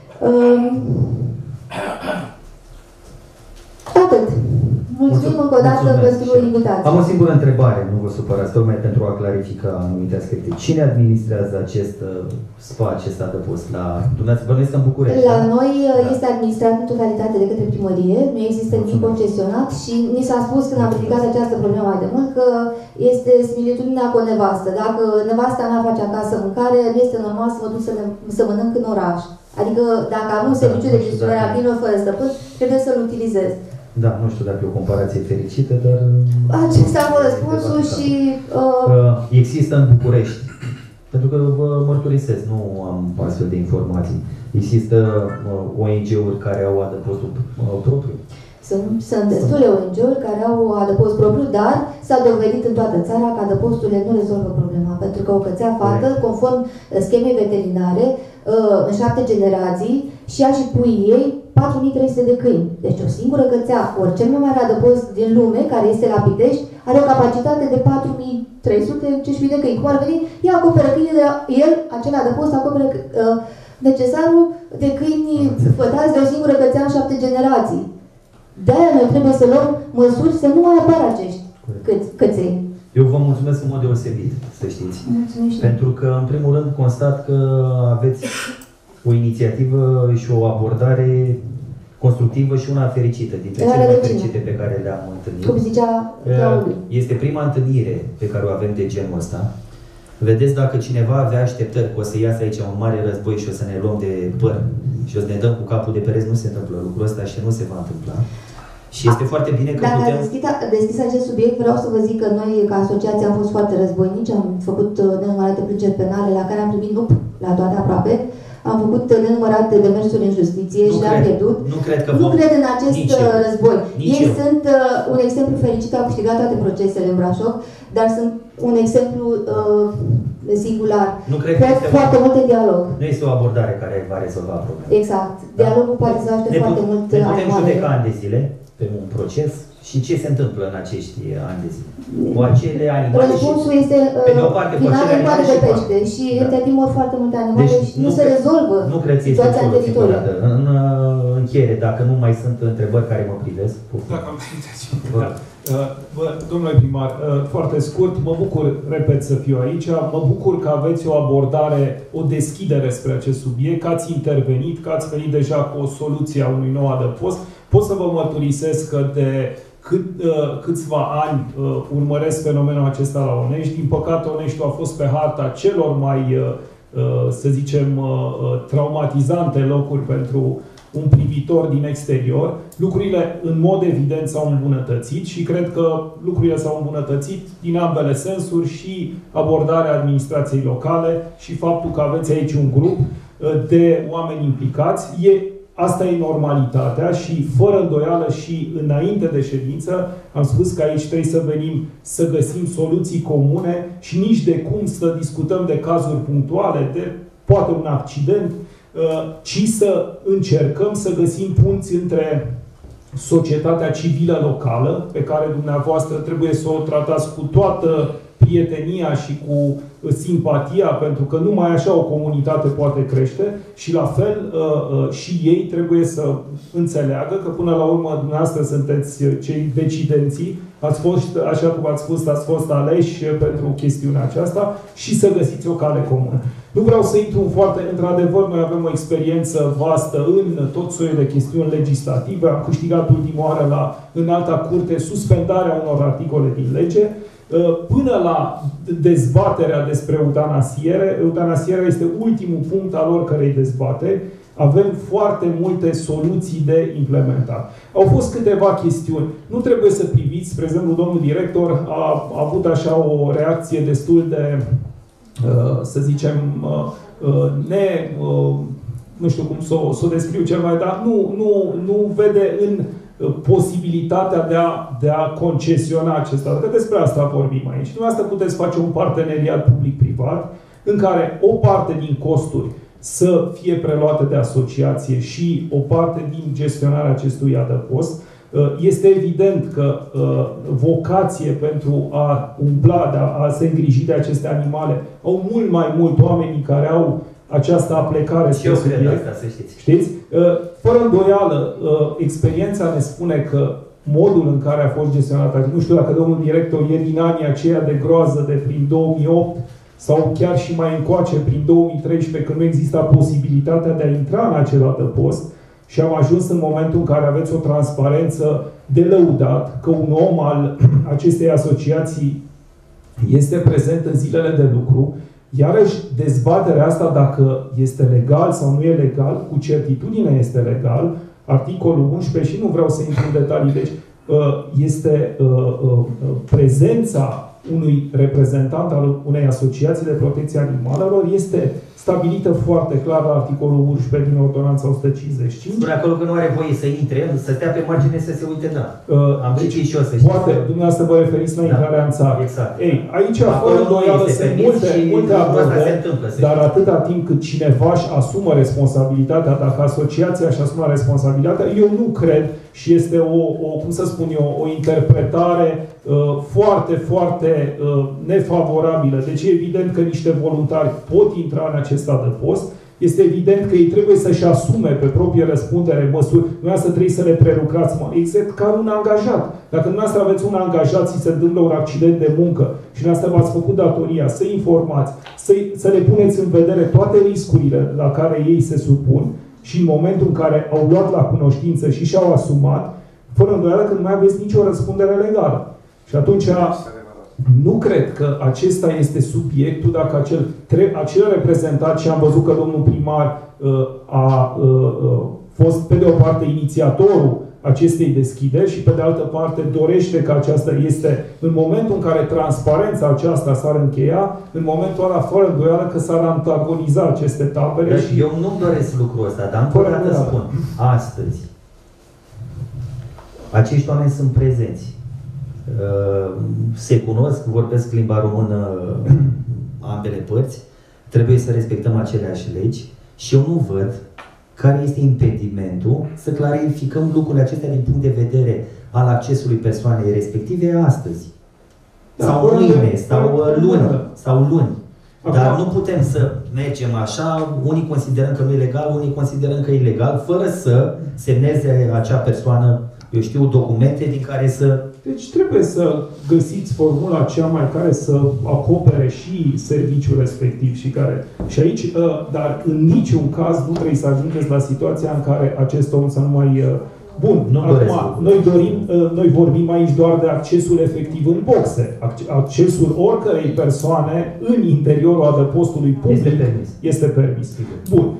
Speaker 2: Atât. Mulțumim încă o dată pentru invitație.
Speaker 15: Am o singură întrebare, nu vă supărați, tocmai pentru a clarifica anumite aspecte. Cine administrează acest SPA, acest adăpost? La dumneavoastră, bănuiesc în București?
Speaker 2: La noi este administrat în totalitate de către primărie, nu există nimic concesionat și ni s-a spus când am ridicat această problemă mai de mult că este similitudinea cu o nevastă. Dacă nevasta mea face acasă mâncare, nu este normal să mă duc să mănânc în oraș. Adică dacă am un serviciu de gestionare a câinilor fără stăpân, trebuie să-l utilizez.
Speaker 15: Da, nu știu dacă e o comparație fericită, dar...
Speaker 2: Acesta a fost răspunsul și...
Speaker 15: Există în București, pentru că vă mărturisesc, nu am astfel de informații. Există ONG-uri care au adăpostul propriu?
Speaker 2: Sunt destule ONG-uri care au adăpost propriu, dar s-a dovedit în toată țara că adăposturile nu rezolvă problema, pentru că o cățea fată, conform schemei veterinare, în 7 generații, și ea și puii ei 4300 de câini. Deci o singură cățea, ori cel mai mare adăpost din lume, care este la Pitești, are o capacitate de 4300 de câini. Cum ar veni, ea acoperă câinii de el, acel adăpost acoperă necesarul de câini fătați de o singură cățea în 7 generații. De-aia noi trebuie să luăm măsuri să nu mai apară acești căței.
Speaker 15: Eu vă mulțumesc în mod deosebit, să știți.
Speaker 2: Mulțumesc.
Speaker 15: Pentru că, în primul rând, constat că aveți o inițiativă și o abordare constructivă și una fericită, dintre cele mai fericite pe care le-am întâlnit.
Speaker 2: Cum zicea Claudiu.
Speaker 15: Este prima întâlnire pe care o avem de genul ăsta. Vedeți, dacă cineva avea așteptări că o să iasă aici un mare război și o să ne luăm de păr și o să ne dăm cu capul de pereți, nu se întâmplă lucrul ăsta și nu se va întâmpla. Și este foarte bine că
Speaker 2: Dacă
Speaker 15: putem...
Speaker 2: ați deschis acest subiect, vreau să vă zic că noi, ca asociație, am fost foarte războinici, am făcut nenumărate plângeri penale la care am primit nu la toate aproape. Am făcut nenumărate demersuri în justiție și le-am pierdut.
Speaker 15: Nu
Speaker 2: cred în acest război. Ei sunt un exemplu fericit, au câștigat toate procesele în Brașov, dar sunt un exemplu singular.
Speaker 15: Cred
Speaker 2: foarte mult în dialog.
Speaker 15: Nu este o abordare care va rezolva problema.
Speaker 2: Exact. Dialogul poate să ajute foarte mult.
Speaker 15: Ne putem judeca ani de zile pe un proces Și ce se întâmplă în acești ani de zi? Cu acele animale
Speaker 2: Răspunsul
Speaker 15: și,
Speaker 2: este
Speaker 15: pe de o parte, cu
Speaker 2: final
Speaker 15: acele
Speaker 2: în
Speaker 15: animale
Speaker 2: de
Speaker 15: și
Speaker 2: pește și între mor foarte multe animale și nu se rezolvă
Speaker 15: nu cred că este
Speaker 2: situația în teritoriu.
Speaker 15: În încheiere, dacă nu mai sunt întrebări care mă privesc.
Speaker 3: Dacă am domnule primar, foarte scurt, mă bucur, repet, să fiu aici, mă bucur că aveți o abordare, o deschidere spre acest subiect, că ați intervenit, că ați venit deja cu o soluție a unui nou adăpost. Pot să vă mărturisesc că de câțiva ani urmăresc fenomenul acesta la Onești. Din păcate, Oneștiul a fost pe harta celor mai, să zicem, traumatizante locuri pentru un privitor din exterior. Lucrurile, în mod evident, s-au îmbunătățit și cred că lucrurile s-au îmbunătățit din ambele sensuri, și abordarea administrației locale și faptul că aveți aici un grup de oameni implicați. Asta e normalitatea și, fără îndoială, și înainte de ședință, am spus că aici trebuie să venim să găsim soluții comune și nici de cum să discutăm de cazuri punctuale, de poate un accident, ci să încercăm să găsim punți între societatea civilă locală, pe care dumneavoastră trebuie să o tratați cu toată prietenia și cu simpatia, pentru că numai așa o comunitate poate crește, și la fel și ei trebuie să înțeleagă că până la urmă dumneavoastră sunteți cei decidenții, ați fost, așa cum ați spus, ați fost aleși pentru chestiunea aceasta și să găsiți o cale comună. Nu vreau să intru foarte, într-adevăr, noi avem o experiență vastă în tot soiul de chestiuni legislative, am câștigat ultima oară la Înalta Curte suspendarea unor articole din lege, până la dezbaterea despre eutanasiere. Eutanasierea este ultimul punct al oricărei dezbateri. Avem foarte multe soluții de implementat. Au fost câteva chestiuni. Nu trebuie să priviți, spre exemplu, domnul director a avut așa o reacție destul de, să zicem, nu știu cum să o descriu cel mai, dar nu vede în posibilitatea de a concesiona acesta. Că despre asta vorbim aici. Dumneavoastră puteți face un parteneriat public-privat în care o parte din costuri să fie preluate de asociație și o parte din gestionarea acestui adăpost. Este evident că vocație pentru a umbla, a se îngriji de aceste animale au mult mai mult oamenii care au această aplecare spre subiect. Știți? Fără îndoială, experiența ne spune că modul în care a fost gestionat, nu știu dacă domnul director e din anii aceia de groază de prin 2008 sau chiar și mai încoace, prin 2013, când nu exista posibilitatea de a intra în acel adăpost, și am ajuns în momentul în care aveți o transparență de lăudat, că un om al acestei asociații este prezent în zilele de lucru. Iarăși, dezbaterea asta, dacă este legal sau nu e legal, cu certitudine este legal, articolul 11, și nu vreau să intru în detalii, deci este prezența unui reprezentant al unei asociații de protecție animalelor este stabilită foarte clar la articolul 11 din Ordonanța 155.
Speaker 15: Spune acolo că nu are voie să intre, să stea pe margine să se uite, da. Am citit și eu să știu.
Speaker 3: Poate, dumneavoastră vă referiți la intrarea în țară.
Speaker 15: Exact.
Speaker 3: Ei, aici, fără îndoială, sunt multe abordări, dar atâta timp cât cineva își asumă responsabilitatea, dacă asociația își asumă responsabilitatea, eu nu cred, și este cum să spun eu, o interpretare foarte, foarte nefavorabilă. Deci e evident că niște voluntari pot intra în acest adăpost. Este evident că ei trebuie să-și asume pe proprie răspundere măsuri. Dumneavoastră trebuie să le prelucrați, exact ca un angajat. Dacă dumneavoastră aveți un angajat și se întâmplă un accident de muncă și dumneavoastră v-ați făcut datoria să informați, să le puneți în vedere toate riscurile la care ei se supun, și în momentul în care au luat la cunoștință și și-au asumat, fără îndoială că nu mai aveți nicio răspundere legală. Și atunci nu cred că acesta este subiectul, dacă acel reprezentant, și am văzut că domnul primar a fost pe de o parte inițiatorul acestei deschideri și pe de altă parte dorește că aceasta este, în momentul în care transparența aceasta s-ar încheia, în momentul ăla, fără îndoială că s-ar antagoniza aceste tabere.
Speaker 15: Deci și eu nu-mi doresc lucrul ăsta, dar încă o dată spun, astăzi acești oameni sunt prezenți. Se cunosc, vorbesc limba română ambele părți, trebuie să respectăm aceleași legi și eu nu văd care este impedimentul să clarificăm lucrurile acestea din punct de vedere al accesului persoanei respective astăzi. Sau mâine, sau luni. Dar nu putem să mergem așa, unii considerăm că nu e legal, unii considerăm că e ilegal, fără să semneze acea persoană, eu știu, documente din care să...
Speaker 3: Deci trebuie să găsiți formula cea mai care să acopere și serviciul respectiv și aici, dar în niciun caz nu trebuie să ajungeți la situația în care acest om să nu mai... Bun, acum, noi vorbim aici doar de accesul efectiv în boxe. Accesul oricărei persoane în interiorul adăpostului public este permis. Bun.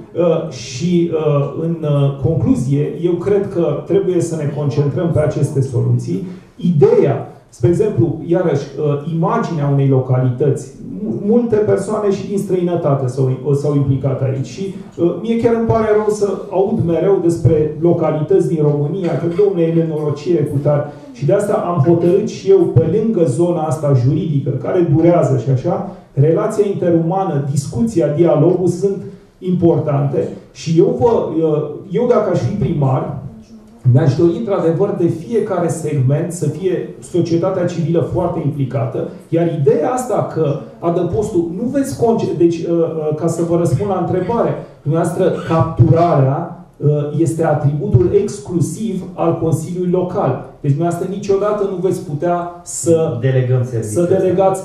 Speaker 3: Și în concluzie, eu cred că trebuie să ne concentrăm pe aceste soluții. Ideea, spre exemplu, iarăși, imaginea unei localități, multe persoane și din străinătate s-au implicat aici și mie chiar îmi pare rău să aud mereu despre localități din România, că domnule e nenorocire cu tare. Și de asta am hotărât și eu, pe lângă zona asta juridică, care durează și așa, relația interumană, discuția, dialogul sunt importante și eu dacă aș fi primar, mi-aș dori, într-adevăr, de fiecare segment să fie societatea civilă foarte implicată, iar ideea asta că adăpostul, nu veți deci, ca să vă răspund la întrebare, dumneavoastră, capturarea este atributul exclusiv al Consiliului Local. Deci, dumneavoastră, niciodată nu veți putea să delegați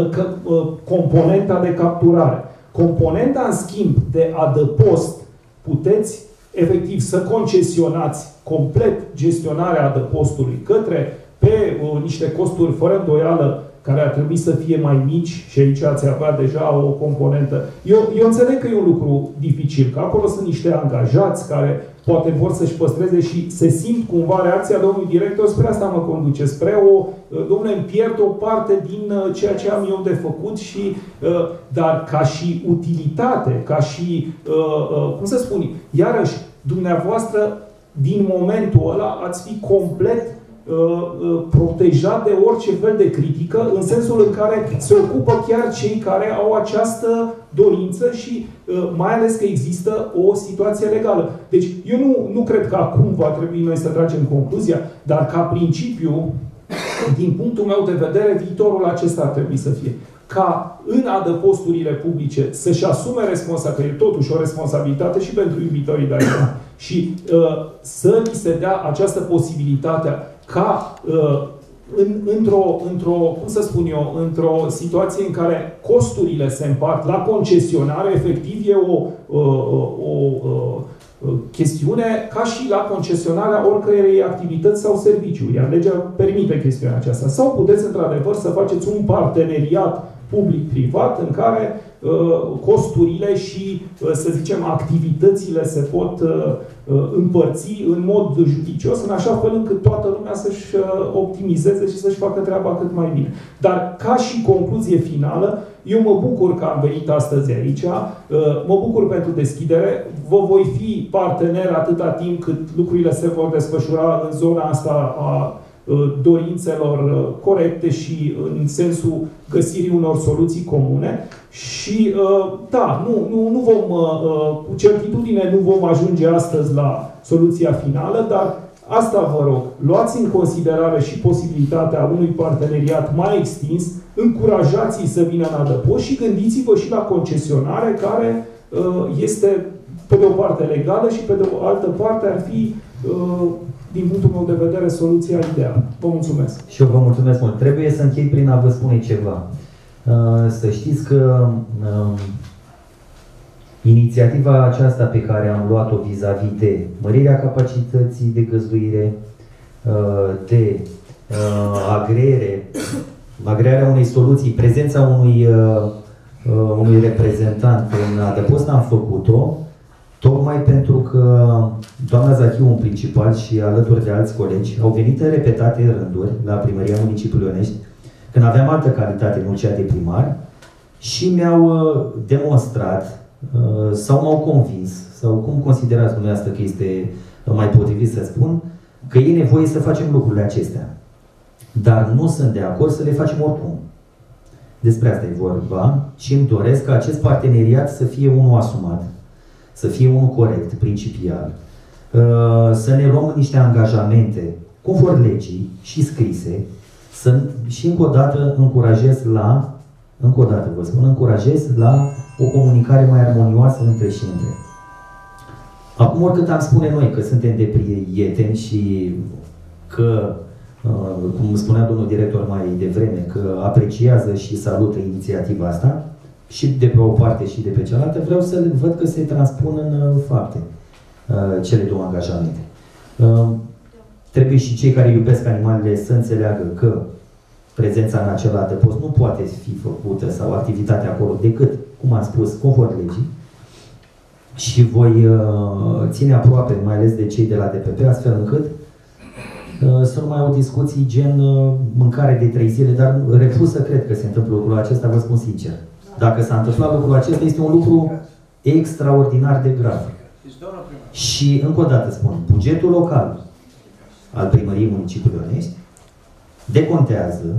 Speaker 3: componenta de capturare. Componenta, în schimb, de adăpost, puteți efectiv să concesionați complet gestionarea adăpostului pe niște costuri fără îndoială care ar trebui să fie mai mici și aici ați avea deja o componentă. Eu înțeleg că e un lucru dificil, că acolo sunt niște angajați care poate vor să-și păstreze și se simt cumva reacția domnului director, spre asta mă conduce, spre domnule, îmi pierd o parte din ceea ce am eu de făcut și, dar ca și utilitate, ca și, cum să spun, iarăși, dumneavoastră, din momentul ăla, ați fi complet protejat de orice fel de critică, în sensul în care se ocupă chiar cei care au această dorință și mai ales că există o situație legală. Deci eu nu cred că acum va trebui noi să tragem concluzia, dar ca principiu, din punctul meu de vedere, viitorul acesta ar trebui să fie ca în adăposturile publice să-și asume responsabilitatea, totuși o responsabilitate și pentru iubitorii de aici, și să li se dea această posibilitate ca într-o, cum să spun eu, într-o situație în care costurile se împart la concesionare, efectiv e o chestiune ca și la concesionarea oricărei activități sau serviciu, iar legea permite chestiunea aceasta. Sau puteți, într-adevăr, să faceți un parteneriat public-privat în care costurile și, să zicem, activitățile se pot împărți în mod judicios, în așa fel încât toată lumea să-și optimizeze și să-și facă treaba cât mai bine. Dar, ca și concluzie finală, eu mă bucur că am venit astăzi aici, mă bucur pentru deschidere, vă voi fi partener atâta timp cât lucrurile se vor desfășura în zona asta a dorințelor corecte și în sensul găsirii unor soluții comune și da, nu vom, cu certitudine nu vom ajunge astăzi la soluția finală, dar asta vă rog, luați în considerare și posibilitatea unui parteneriat mai extins, încurajați-i să vină în adăpost și gândiți-vă și la concesionare care este pe de o parte legală și pe de o altă parte ar fi din punctul meu de vedere, soluția ideală. Vă mulțumesc.
Speaker 15: Și eu vă mulțumesc mult. Trebuie să închei prin a vă spune ceva. Să știți că inițiativa aceasta pe care am luat-o vis-a-vis de mărirea capacității de găzduire, de agrearea unei soluții, prezența unui reprezentant în adăpost, am făcut-o tocmai pentru că doamna Zachiu, în principal, și alături de alți colegi, au venit în repetate rânduri la Primăria Municipiului Ionești, când aveam altă calitate, nu cea de primar, și mi-au demonstrat sau m-au convins, sau cum considerați dumneavoastră că este mai potrivit să spun, că e nevoie să facem lucrurile acestea. Dar nu sunt de acord să le facem oricum. Despre asta e vorba și îmi doresc ca acest parteneriat să fie unul asumat, să fie unul corect, principial, să ne luăm niște angajamente conform legii și scrise, și încă o dată încurajez la, încă o dată vă spun, încurajez la o comunicare mai armonioasă între și între. Acum, oricât am spune noi că suntem de prieteni și că, cum spunea domnul director mai devreme, că apreciază și salută inițiativa asta, și de pe o parte și de pe cealaltă, vreau să văd că se transpun în fapte cele două angajamente. Trebuie și cei care iubesc animalele să înțeleagă că prezența în acel adăpost nu poate fi făcută sau activitatea acolo decât, cum am spus, conform legii. Și voi ține aproape, mai ales de cei de la DPP, astfel încât să nu mai au discuții gen mâncare de 3 zile, dar refuz să cred că se întâmplă lucrul acesta, vă spun sincer. Dacă s-a întâmplat lucrul acesta, este un lucru extraordinar de grav. Și, încă o dată spun, bugetul local al primăriei municipiului Onești decontează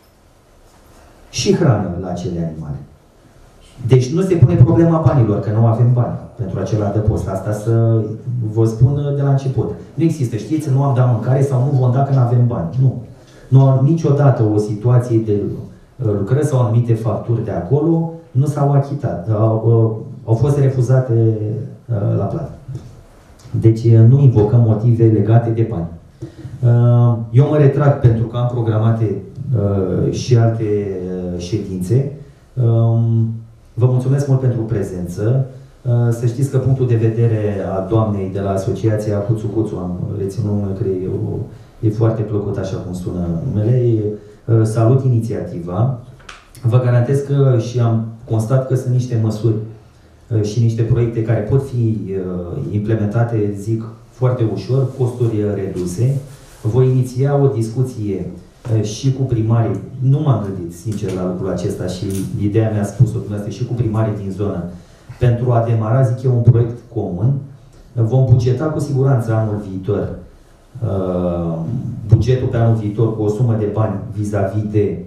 Speaker 15: și hrană la acele animale. Deci nu se pune problema banilor, că nu avem bani pentru acel adăpost. Asta să vă spun de la început. Nu există, știți, nu am dat mâncare sau nu vom da că nu avem bani. Nu. Nu am niciodată o situație de lucrări sau anumite facturi de acolo nu s-au achitat. Au fost refuzate la plată. Deci nu invocăm motive legate de bani. Eu mă retrag pentru că am programate și alte ședințe. Vă mulțumesc mult pentru prezență. Să știți că punctul de vedere a doamnei de la Asociația Cuțu Cuțu, am reținut numele, că e foarte plăcut așa cum sună numele, salut inițiativa. Vă garantez că și am constat că sunt niște măsuri și niște proiecte care pot fi implementate, zic, foarte ușor, costuri reduse. Voi iniția o discuție și cu primarii, nu m-am gândit sincer la lucrul acesta și ideea mea a spus-o dumneavoastră, și cu primarii din zonă, pentru a demara, zic eu, un proiect comun. Vom bugeta cu siguranță anul viitor, bugetul pe anul viitor cu o sumă de bani vis-a-vis de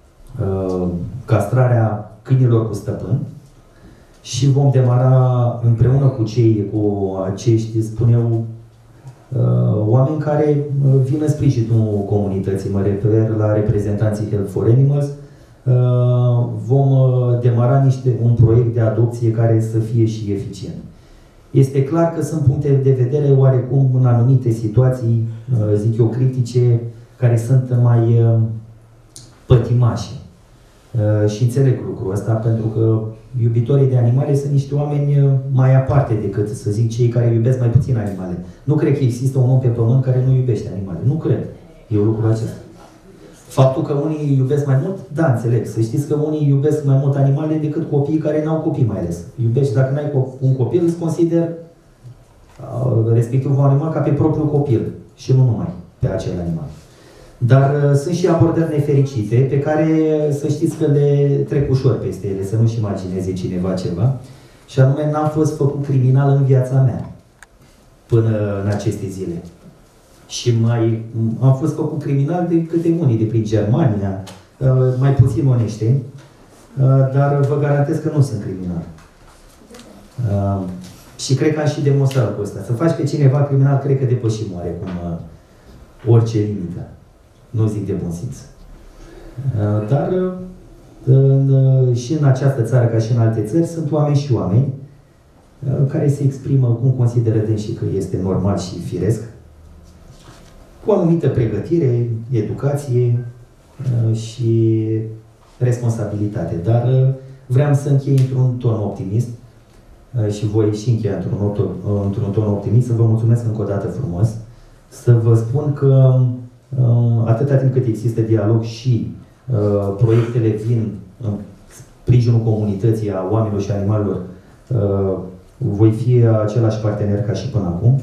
Speaker 15: castrarea câinilor cu stăpân și vom demara împreună cu acești, spun eu, oameni care vin în sprijinul comunității, mă refer la reprezentanții Health for Animals. Vom demara un proiect de adopție care să fie și eficient. Este clar că sunt puncte de vedere oarecum în anumite situații, zic eu, critice, care sunt mai pătimașe. Și înțeleg lucrul ăsta, pentru că iubitorii de animale sunt niște oameni mai aparte decât, să zic, cei care iubesc mai puțin animale. Nu cred că există un om pe pământ care nu iubește animale. Nu cred. E lucrul acesta. Faptul că unii iubesc mai mult, da, înțeleg. Să știți că unii iubesc mai mult animale decât copiii care n-au copii, mai ales. Iubești, dacă n-ai un copil, îți consider respectiv un animal ca pe propriul copil și nu numai pe acel animal. Dar sunt și abordări nefericite pe care să știți că le trec ușor peste ele, să nu-și imagineze cineva ceva. Și anume, n-am fost făcut criminal în viața mea până în aceste zile. Și mai am fost făcut criminal de câte unii de prin Germania, mai puțin oneșteni, dar vă garantez că nu sunt criminal. Și cred că am și demonstrat lucrul ăsta. Să faci pe cineva criminal, cred că depășim oarecum orice limită. Nu zic de bun simț. Dar și în această țară, ca și în alte țări, sunt oameni și oameni care se exprimă cum consideră dânsii că este normal și firesc, cu o anumită pregătire, educație și responsabilitate. Dar vreau să închei într-un ton optimist și voi și încheia într-un ton optimist, să vă mulțumesc încă o dată frumos, să vă spun că atâta timp cât există dialog și proiectele vin în sprijinul comunității, a oamenilor și animalelor, voi fi același partener ca și până acum.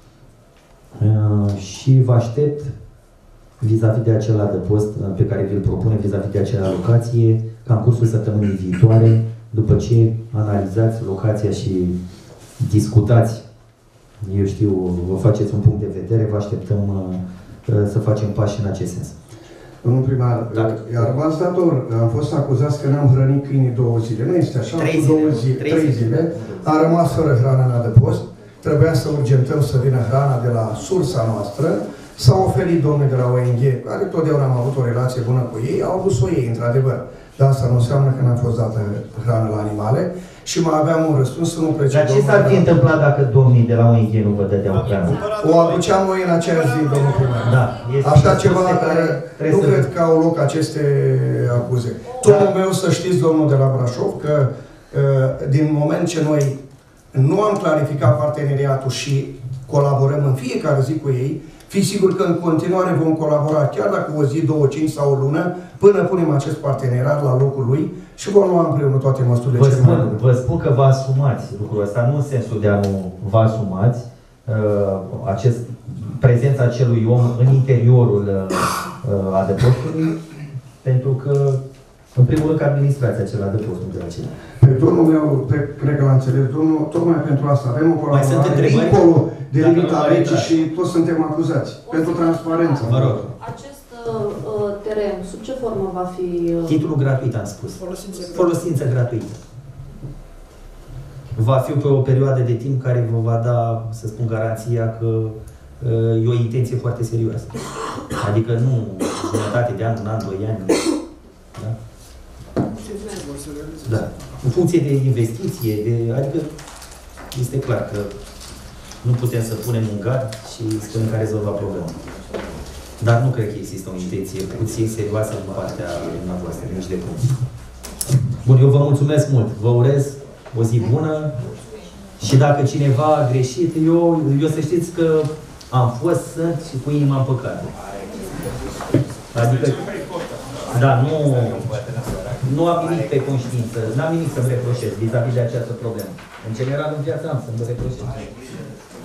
Speaker 15: Și vă aștept vis-a-vis de acel adăpost pe care vi-l propune, vis-a-vis de acea locație, ca în cursul săptămânii viitoare, după ce analizați locația și discutați, eu știu, vă faceți un punct de vedere, vă așteptăm să facem pași în acest sens.
Speaker 13: Domnul primar, iar v-ați dator, am fost acuzați că n-am hrănit câinii 2 zile. Nu este așa, 3 zile. A rămas fără hrană în adăpost. Trebuia să urgentăm să vină hrana de la sursa noastră S-au oferit domnul de la ONG, care totdeauna am avut o relație bună cu ei, au adus-o ei, într-adevăr. Dar asta nu înseamnă că n-a fost dată hrană la animale și mai aveam un răspuns să nu plece.
Speaker 15: Dar ce s-ar fi întâmplat dacă domnii de la ONG nu vă dădeau hrană?
Speaker 13: O aduceam noi în aceeași zi, domnul primar.
Speaker 15: Da.
Speaker 13: Așa ceva, nu cred că au loc aceste acuze. Tonul meu, să știți, domnul de la Brașov, că din moment ce noi nu am clarificat parteneriatul și colaborăm în fiecare zi cu ei, fiți sigur că în continuare vom colabora, chiar dacă o zi, 2, 5 sau o lună, până punem acest parteneriat la locul lui și vom lua împreună toate măsurile cele mai bune.
Speaker 15: Vă spun că vă asumați lucrul ăsta, nu în sensul de a nu vă asumați prezența acelui om în interiorul adăpostului, pentru că, în primul rând, că administrația acela adăpostul de acela.
Speaker 13: Pe domnul meu, cred că l-a înțeles, domnul, tocmai pentru asta avem o colaborare dincolo de limita legii și toți suntem acuzați. Pentru transparență.
Speaker 15: Vă rog.
Speaker 6: Acest teren, sub ce formă va fi...
Speaker 15: Titlul gratuit, am spus. Folosință gratuită. Va fi pe o perioadă de timp care vă va da, să spun, garanția că e o intenție foarte serioasă. Adică nu jumătate de an, un an, 2 ani. Da? Da. În funcție de investiție, adică este clar că nu putem să punem un gard și spunem că a rezolvat problema. Dar nu cred că există o intenție puțin serioasă din partea dumneavoastră, nici de cum. Bun, eu vă mulțumesc mult. Vă urez o zi bună și dacă cineva a greșit, eu să știți că am fost, sunt și cu inima împăcată. Adică, da, nu am nimic pe conștiință, n-am nimic să-mi reproșez vis-a-vis de această problemă. În general, în viața am să-mi reproșez.